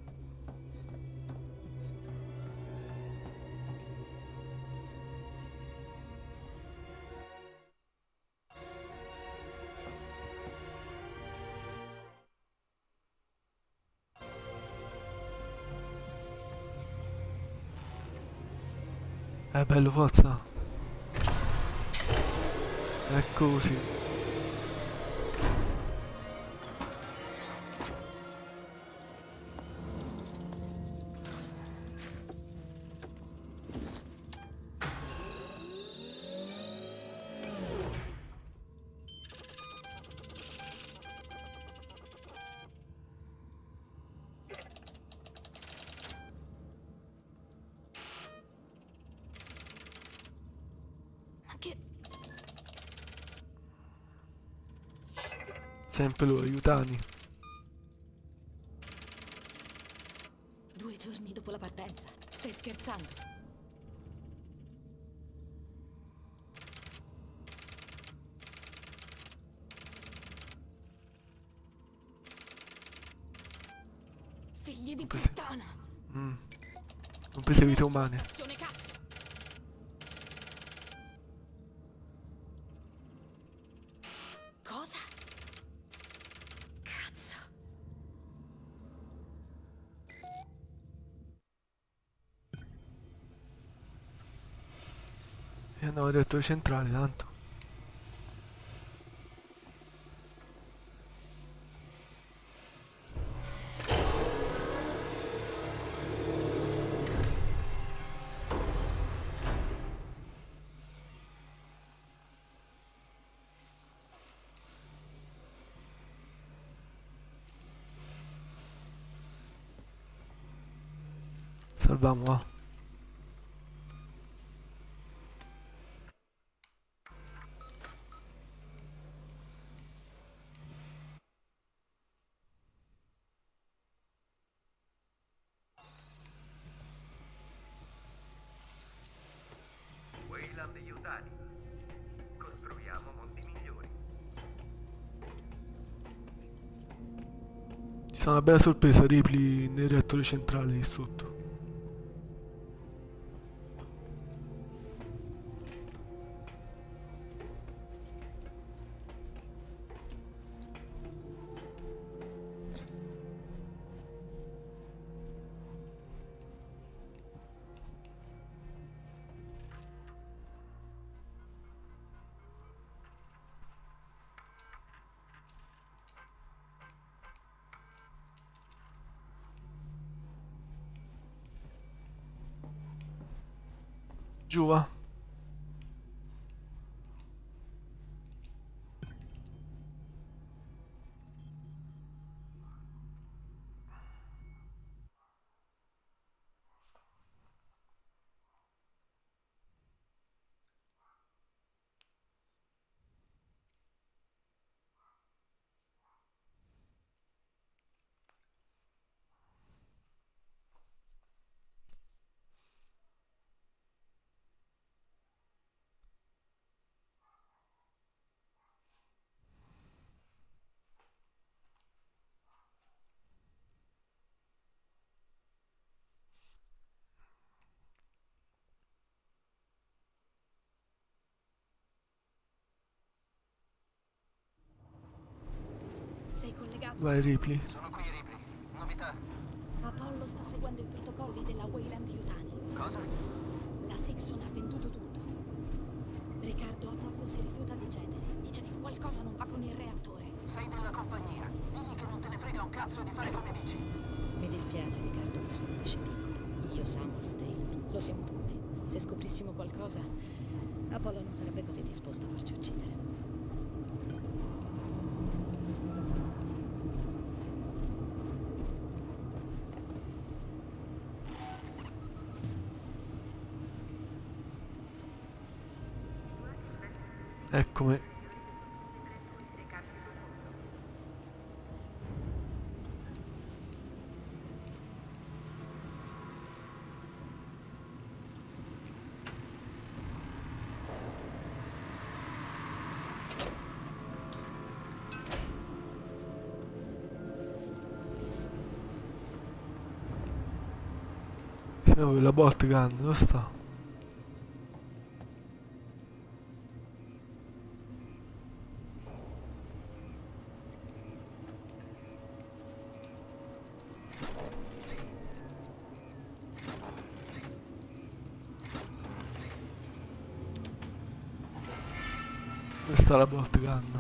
Speaker 2: È bello, forza. È così.
Speaker 9: Che...
Speaker 2: Sempre loro, aiutani.
Speaker 9: Due giorni dopo la partenza. Stai scherzando? Figli di
Speaker 2: Perse-
Speaker 9: puttana!
Speaker 2: Mm. Non perseguite umani.
Speaker 9: Stazione cazzo! Cosa? Cazzo!
Speaker 2: E andiamo al reattore centrale, tanto. Salviamo, va.
Speaker 5: Weyland Yutani. Costruiamo mondi migliori.
Speaker 2: Ci sarà una bella sorpresa, Ripley nel reattore centrale distrutto. Giù, va.
Speaker 9: Sei collegato?
Speaker 2: Vai, Ripley.
Speaker 6: Sono qui, Ripley. Novità?
Speaker 9: Apollo sta seguendo i protocolli della Weyland Yutani.
Speaker 6: Cosa?
Speaker 9: La Sixon ha venduto tutto. Riccardo Apollo si rifiuta di cedere. Dice che qualcosa non va con il reattore.
Speaker 6: Sei della compagnia. Digli che non te ne frega un cazzo di fare come dici.
Speaker 10: Mi dispiace, Riccardo, ma sono un pesce piccolo. Io, Samuels, Taylor, lo siamo tutti. Se scoprissimo qualcosa, Apollo non sarebbe così disposto a farci uccidere.
Speaker 2: Eccomi. Oh, la bolt gun, dove sta? Dove sta la bolt gun?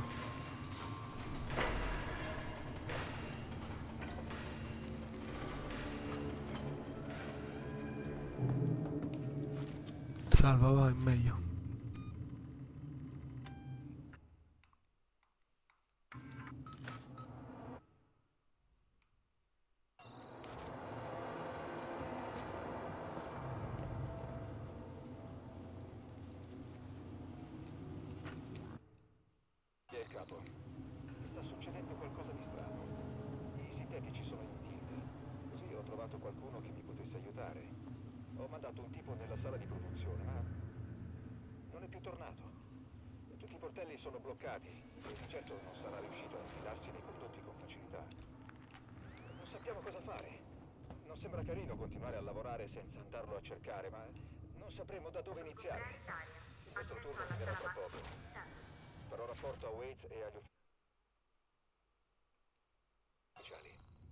Speaker 2: Salva, va, è meglio.
Speaker 3: Chi è il capo? Sta succedendo qualcosa di strano. I sintetici sono in tilt. Così ho trovato qualcuno che mi potesse aiutare. Ho mandato un tipo nella sala di produzione, ma non è più tornato. Tutti i portelli sono bloccati e di certo non sarà riuscito a infilarsi nei condotti con facilità. Non sappiamo cosa fare. sembra carino continuare a lavorare senza andarlo a cercare, ma non sapremo da dove iniziare. Il vostro turno finirà tra poco. Farò rapporto a Waits e agli ufficiali.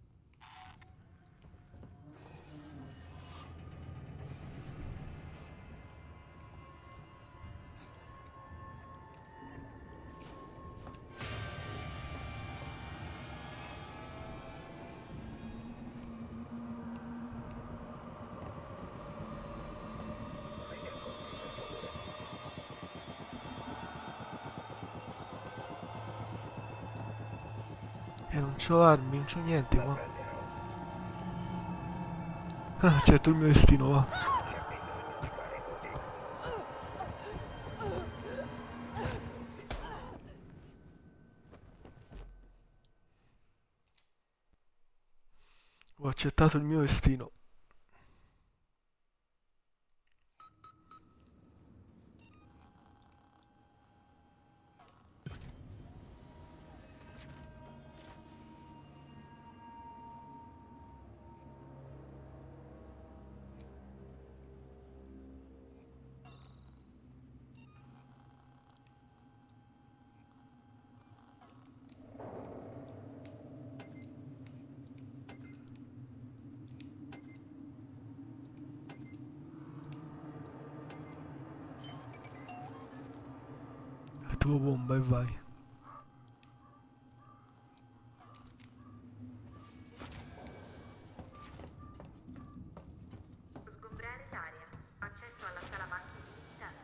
Speaker 2: E non c'ho armi, non c'ho niente qua. Ah, certo il mio destino, va. Ho accettato il mio destino. La tua bomba e vai.
Speaker 7: Sgombrare l'area. Accesso alla sala macchine limitato.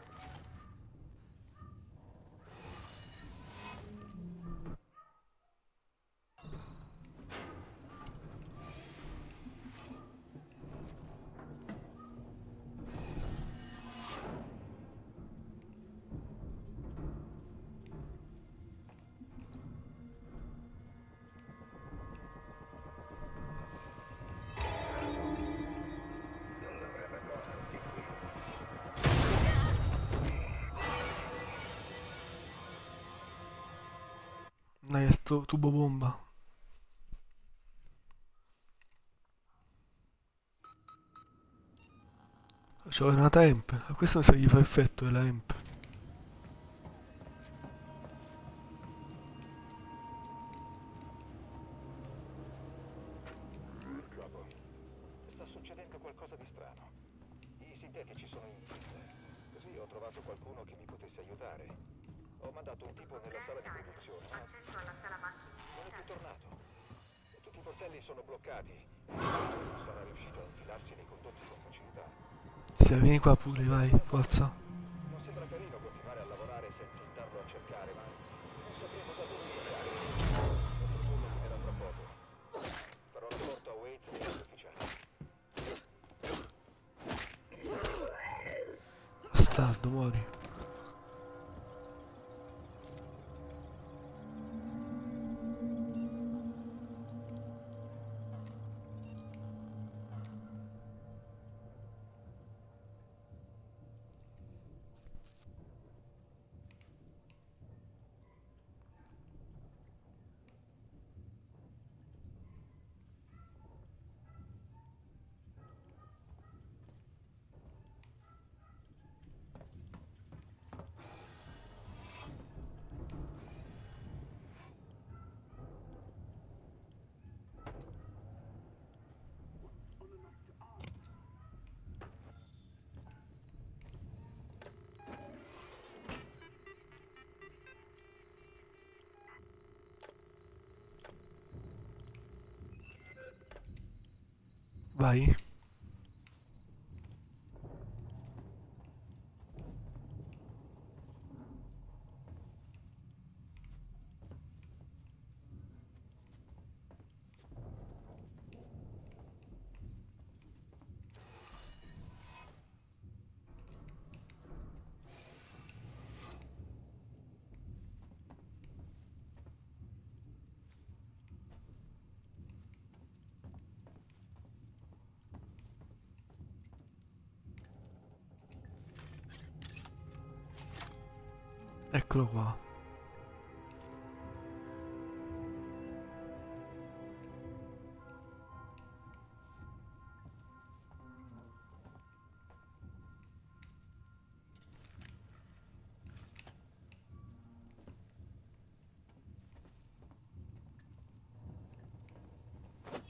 Speaker 2: Dai, sto tubo bomba. C'ho una temp. A questo se gli fa effetto è la temp.
Speaker 3: Capo, sta succedendo qualcosa di strano. I sintetici sono in fissa. Così ho trovato qualcuno che mi potesse aiutare. Ho mandato un tipo nella sala di produzione, ma
Speaker 7: Accesso alla sala macchine
Speaker 3: non è più
Speaker 7: limitato.
Speaker 3: tornato. Tutti i portelli sono bloccati. Non sarà riuscito a infilarsi nei condotti con facilità.
Speaker 2: Se vieni qua pure, vai, forza.
Speaker 3: Non sembra carino continuare a lavorare senza andarlo a cercare, ma non sapremo da dove iniziare. Il nostro turno finirà tra poco. Farò rapporto a Waits e agli ufficiali.
Speaker 2: Bastardo, muori. Vai. Eccolo qua.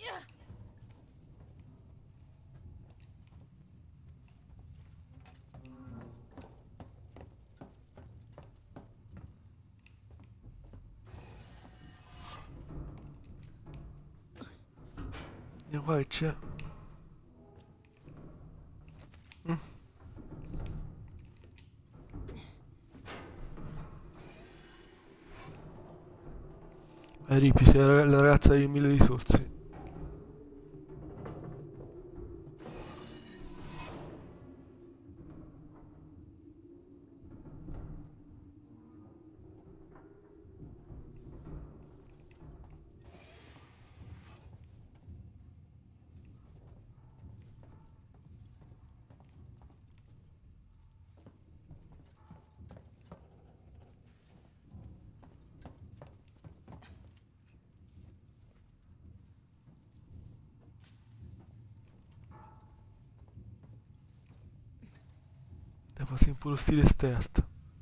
Speaker 2: E qua c'è. Mm. E Ripi, sei la la ragazza di mille risorse. Devo fare in puro stile stealth.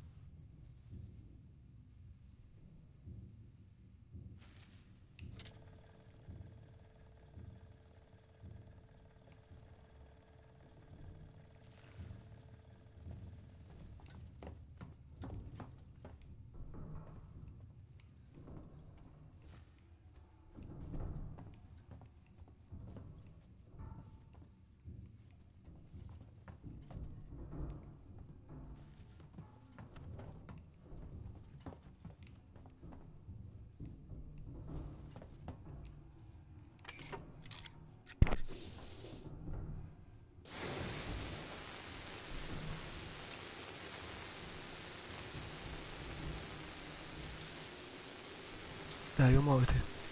Speaker 2: Dai, muoviti.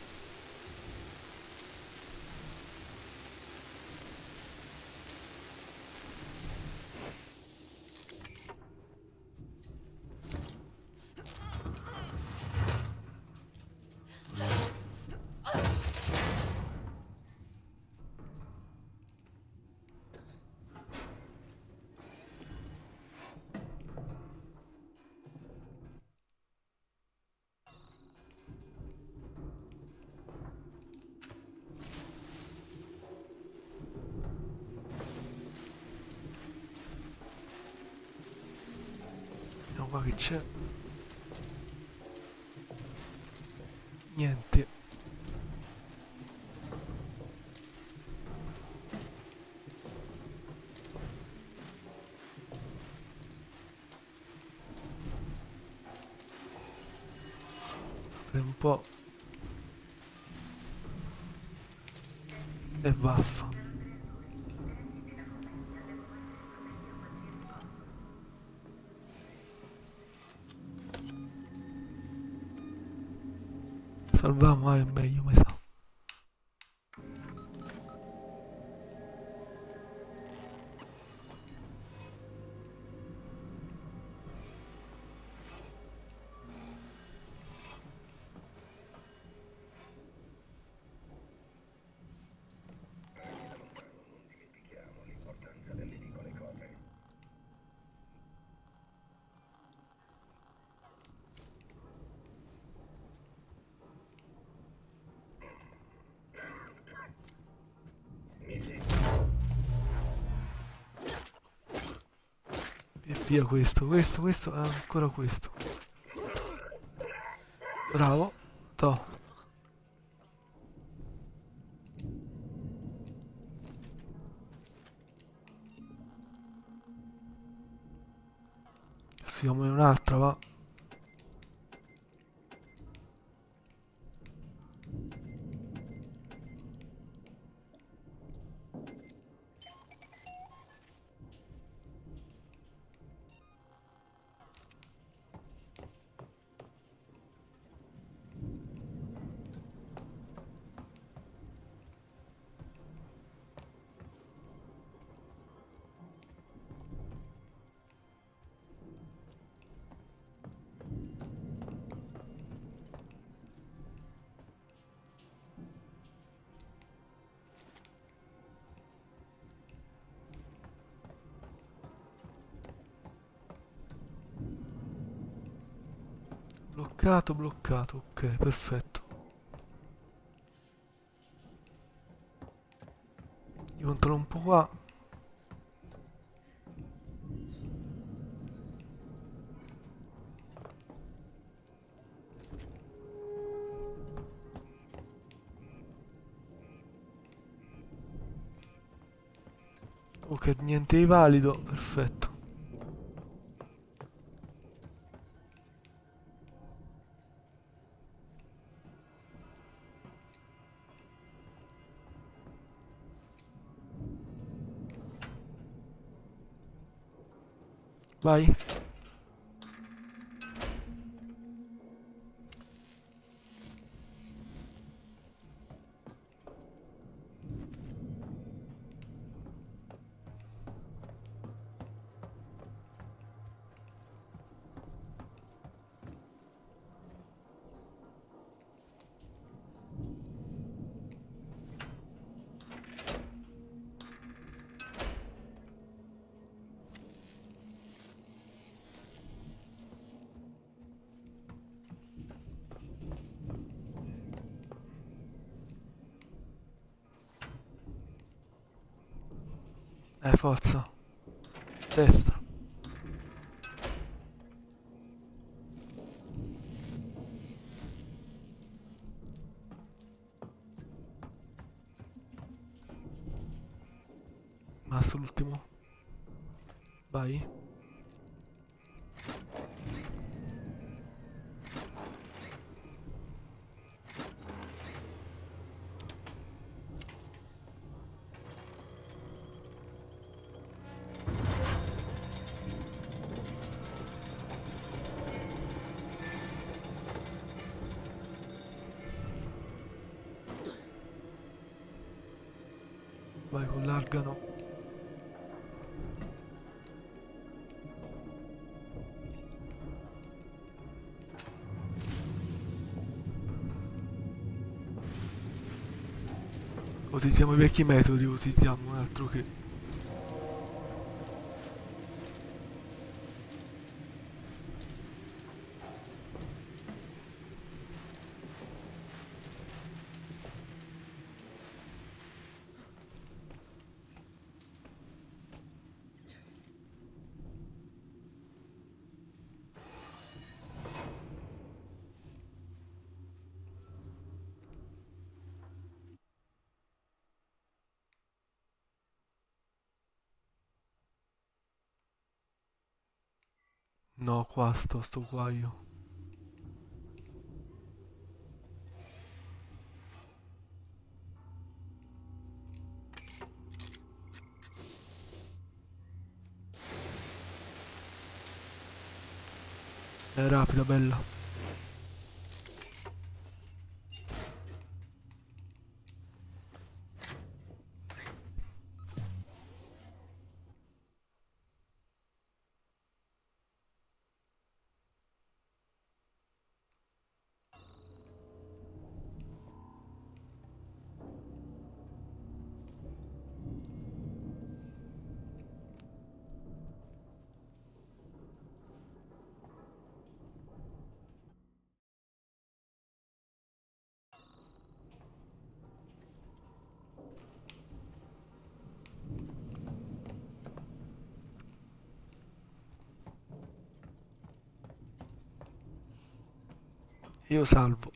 Speaker 2: Vediamo qua che c'è. Niente. Un po'. E vaffa. Salviamo, è meglio, mi sa. E via questo, questo, questo, e ancora questo. Bravo, to. Siamo in un'altra, va. Bloccato, bloccato, ok, perfetto. Io controllo un po' qua. Ok, niente di valido, perfetto. Vai. Eh, forza. Destra. Basta l'ultimo. Vai. Vai con l'argano. Utilizziamo i vecchi metodi, utilizziamo un altro che... No, qua sto, sto qua io. È rapida, bella. Io salvo.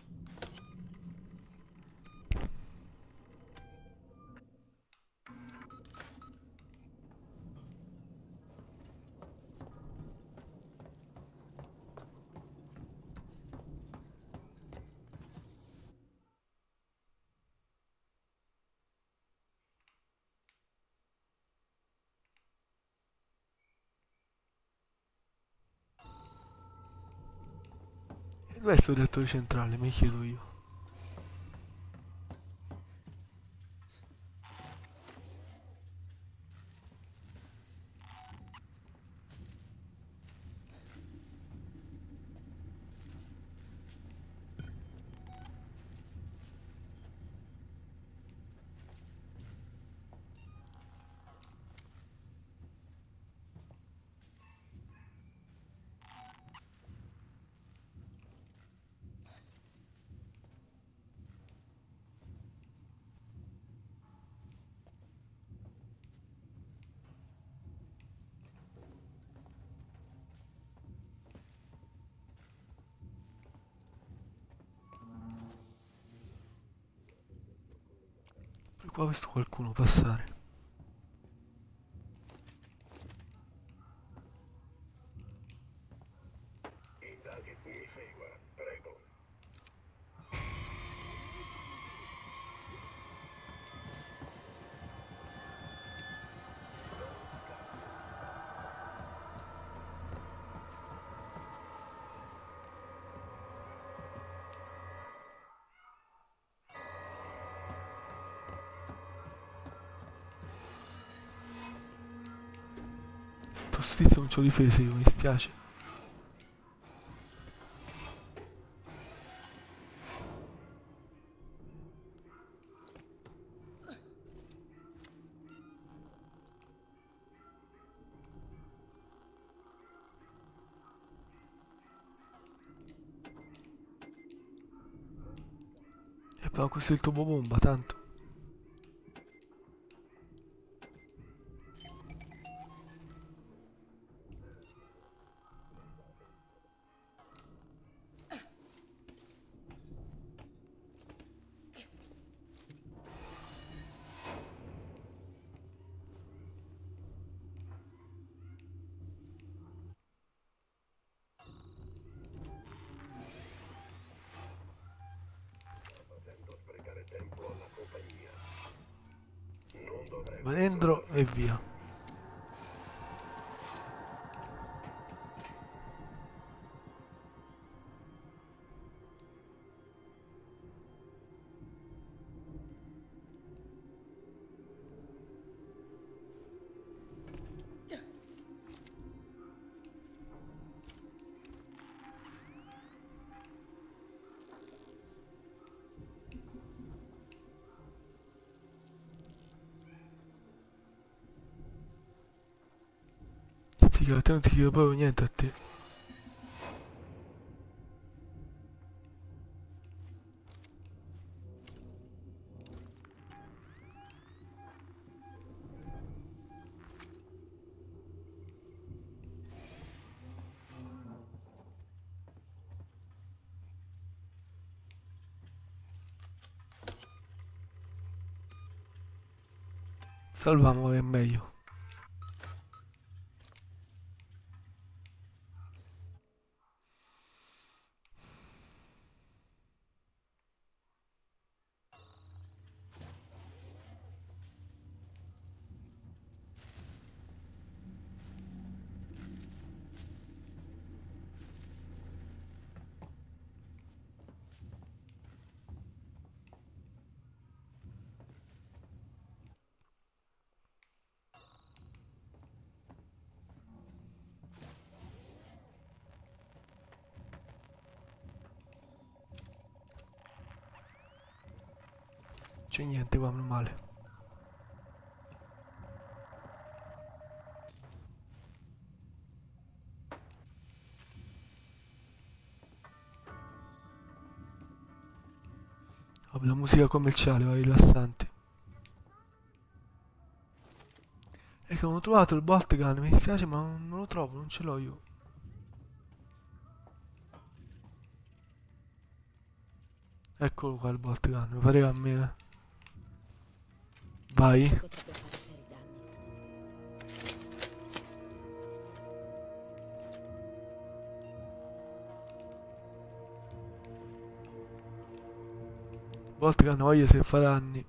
Speaker 2: Dov'è sto reattore centrale? Mi chiedo io. Qua ho visto qualcuno passare.
Speaker 4: Indaghi, mi segua, prego.
Speaker 2: Questo tizio non c'ho difese io, mi spiace. E però questo è il tubo bomba, tanto. Va dentro e via. Sì, che a te non ti chiedo proprio niente a te. Salviamo che è meglio. C'è niente qua, meno male. Oh, la musica commerciale, va rilassante. E che non ho trovato il bolt gun, mi dispiace ma non, non lo trovo, non ce l'ho io. Eccolo qua il bolt gun, mi pareva a me. Eh. Vai.
Speaker 10: Potrebbe fare seri danni.
Speaker 2: Bolt gun voglia se fa danni.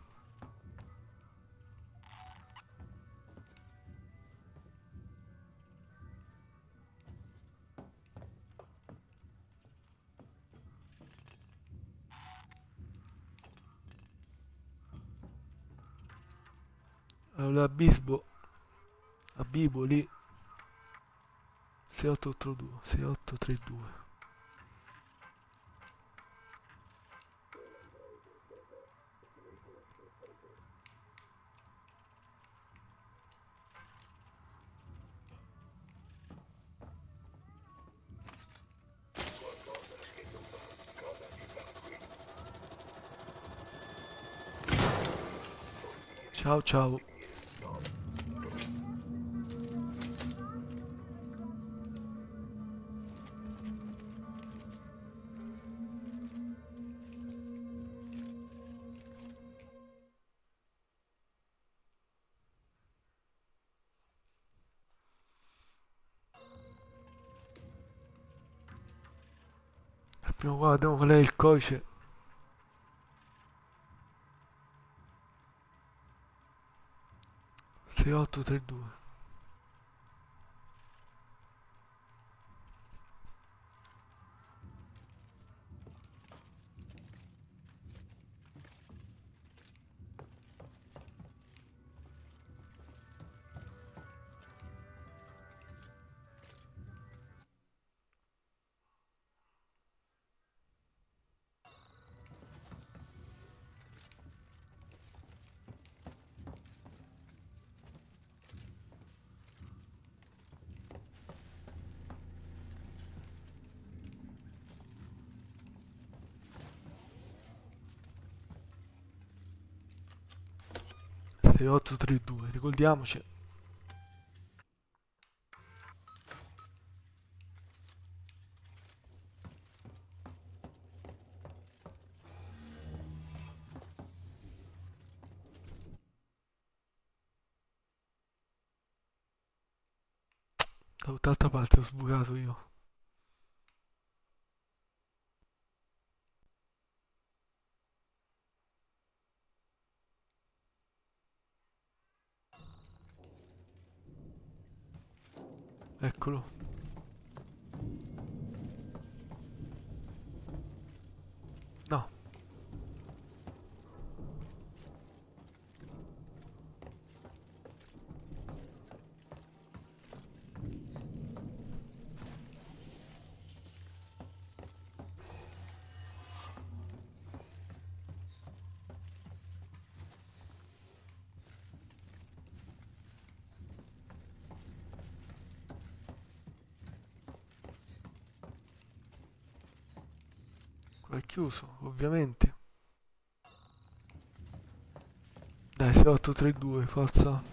Speaker 2: Allora Bisbo a Bibo lì sei otto otto due sei otto tre due. Ciao ciao. Prima guardiamo qual è il codice. sei otto tre due. sei otto tre due, ricordiamoci. Da tutt'altra parte ho sbucato io. Eccolo. No. Qua è chiuso, ovviamente. Dai, sei otto tre due, forza.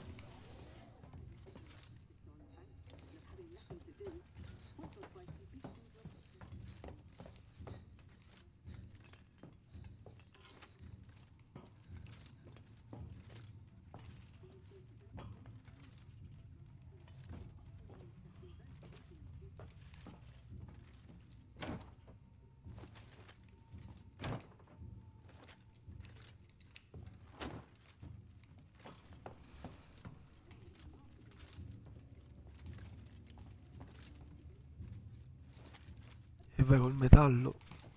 Speaker 2: E vai col metallo.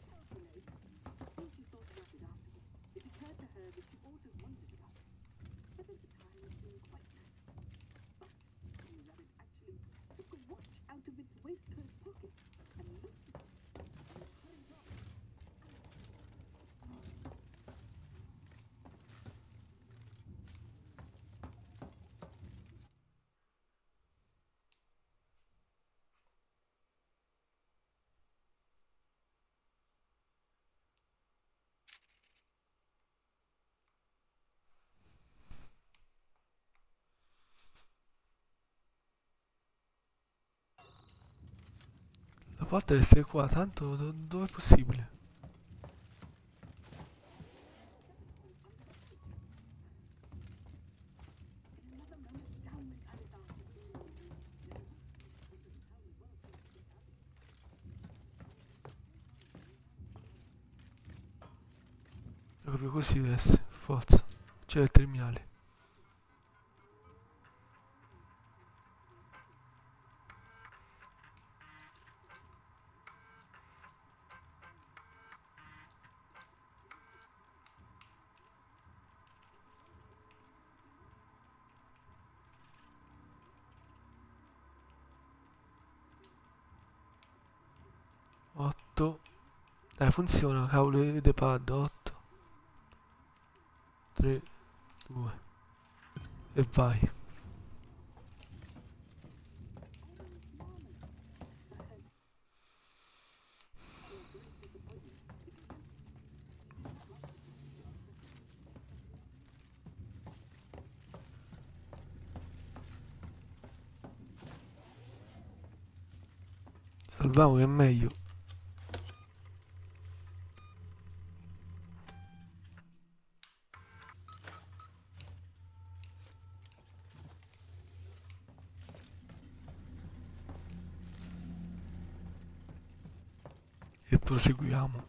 Speaker 2: La porta deve essere qua, tanto do- dove è possibile? Proprio così deve essere, forza. C'è il terminale. otto. Dai, funziona, cavolo di pad. otto tre due e vai. Salviamo che è meglio. E proseguiamo.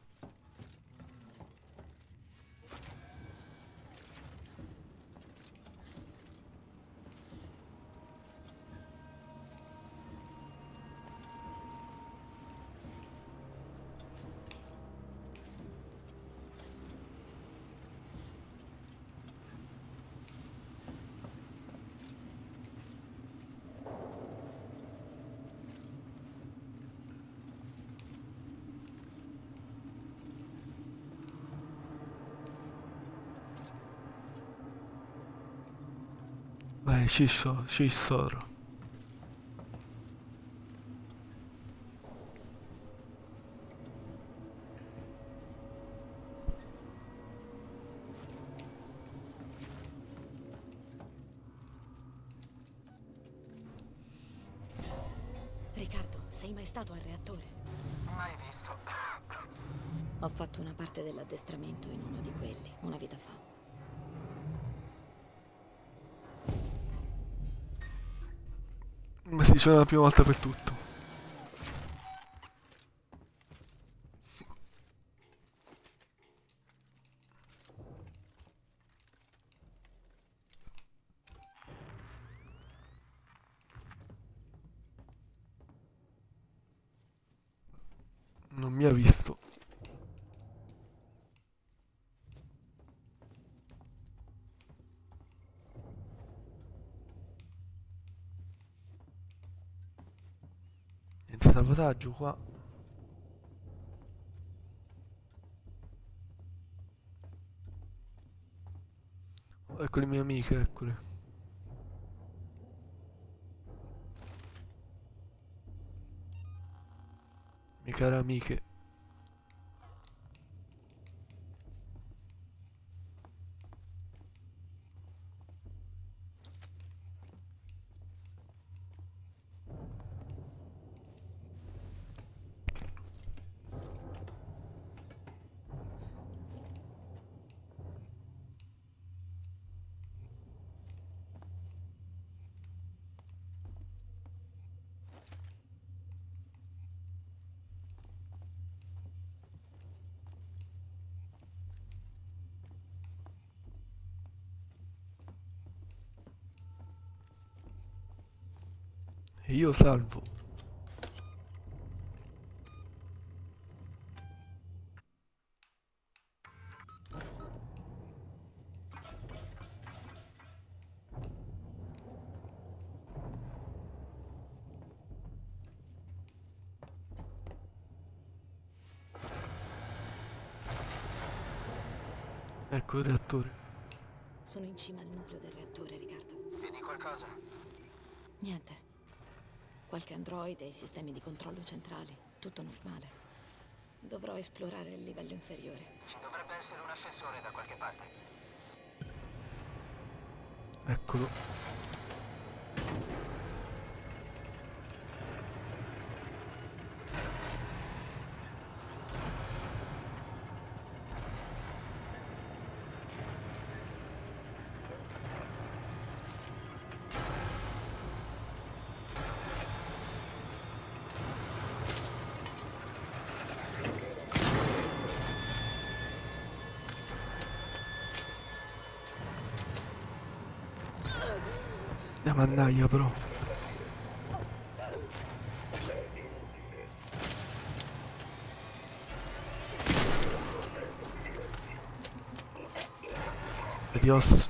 Speaker 2: Vai, Scissor, Scissor.
Speaker 10: Riccardo, sei mai stato al reattore?
Speaker 6: Mai visto.
Speaker 10: Ho fatto una parte dell'addestramento in uno di quelli, una vita fa.
Speaker 2: Ma sì, c'è la prima volta per tutto. Non mi ha visto. Niente salvataggio qua. Ecco le mie amiche, eccole. Mie care amiche. E io salvo. Ecco il reattore.
Speaker 10: Sono in cima al nucleo del reattore, Riccardo.
Speaker 6: Vedi qualcosa?
Speaker 10: Niente. Qualche androide e i sistemi di controllo centrali. Tutto normale. Dovrò esplorare il livello inferiore.
Speaker 6: Ci dovrebbe essere un ascensore da qualche parte.
Speaker 2: Eccolo. La mannaia però. Adios.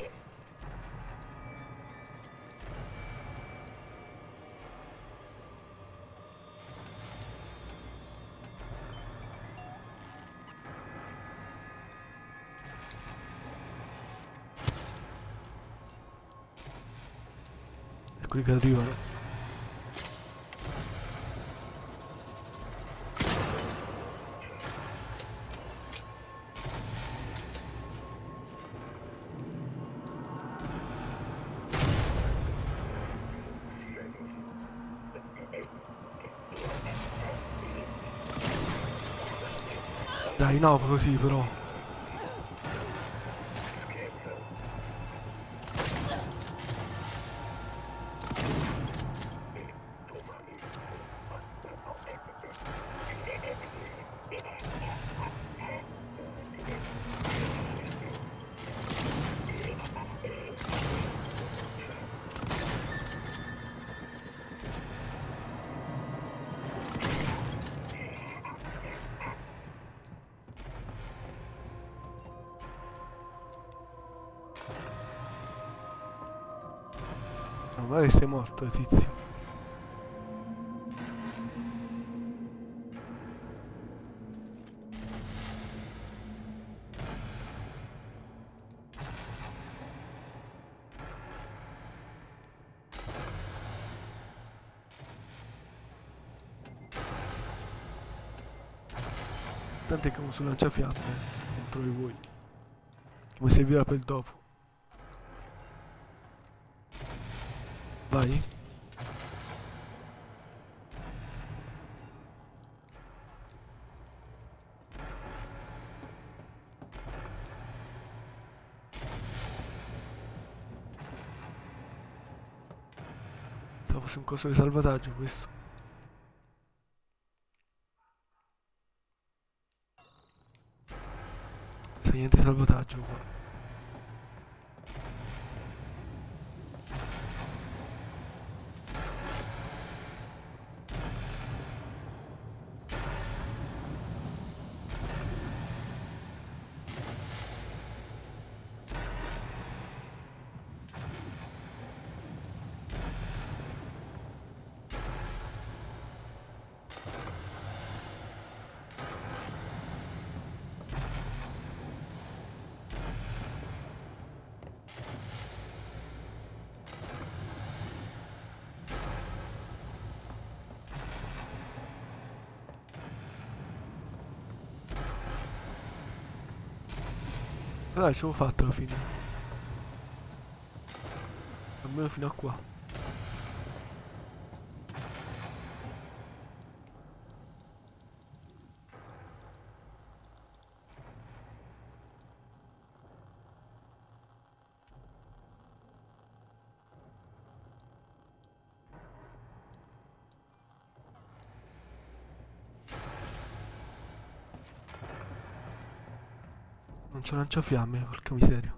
Speaker 2: Eccoli che arrivano. Dai, no, così però. No, magari sei morto, eh, tizio. Tanto è come su lanciafiamme contro di voi. Come servirà per il dopo. Vai. Se fosse un coso di salvataggio questo. Se niente di salvataggio qua. Dai, ce l'ho fatta alla fine. Almeno fino a qua. Non c'ho lanciafiamme, porca miseria.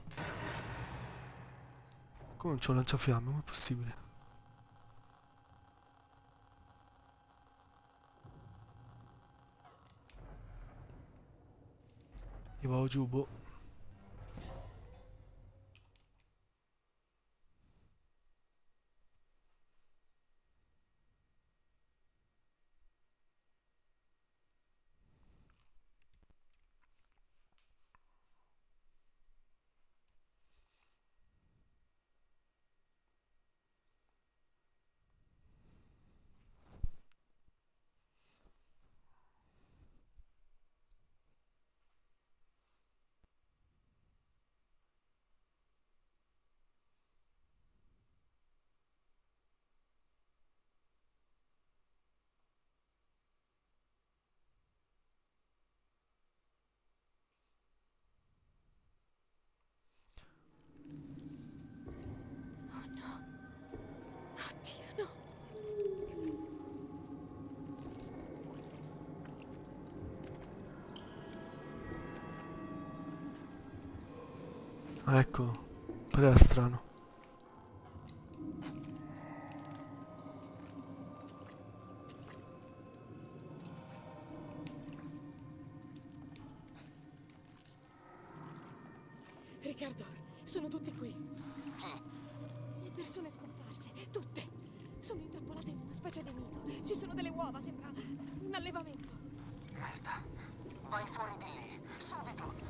Speaker 2: Come non c'ho lanciafiamme? Come è possibile? Io vado giù, boh. Ah, ecco, pareva strano.
Speaker 9: Riccardo, sono tutti qui.
Speaker 6: Chi?
Speaker 9: Le persone scomparse, tutte. Sono intrappolate in una specie di nido. Ci sono delle uova, sembra un allevamento.
Speaker 6: Merda. Vai fuori di lì, subito.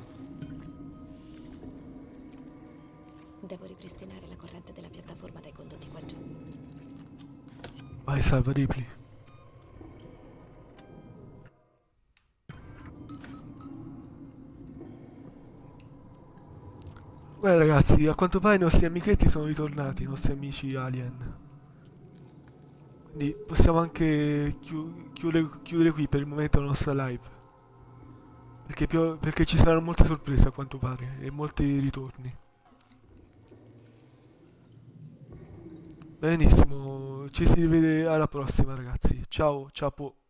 Speaker 10: Devo ripristinare la corrente della piattaforma dai condotti qua giù.
Speaker 2: Vai, salva Ripley. Beh ragazzi, a quanto pare i nostri amichetti sono ritornati, i nostri amici alien. Quindi possiamo anche chiu chiudere, chiudere qui per il momento la nostra live. Perché, più, perché ci saranno molte sorprese a quanto pare e molti ritorni. Benissimo, ci si rivede alla prossima ragazzi. Ciao, ciao.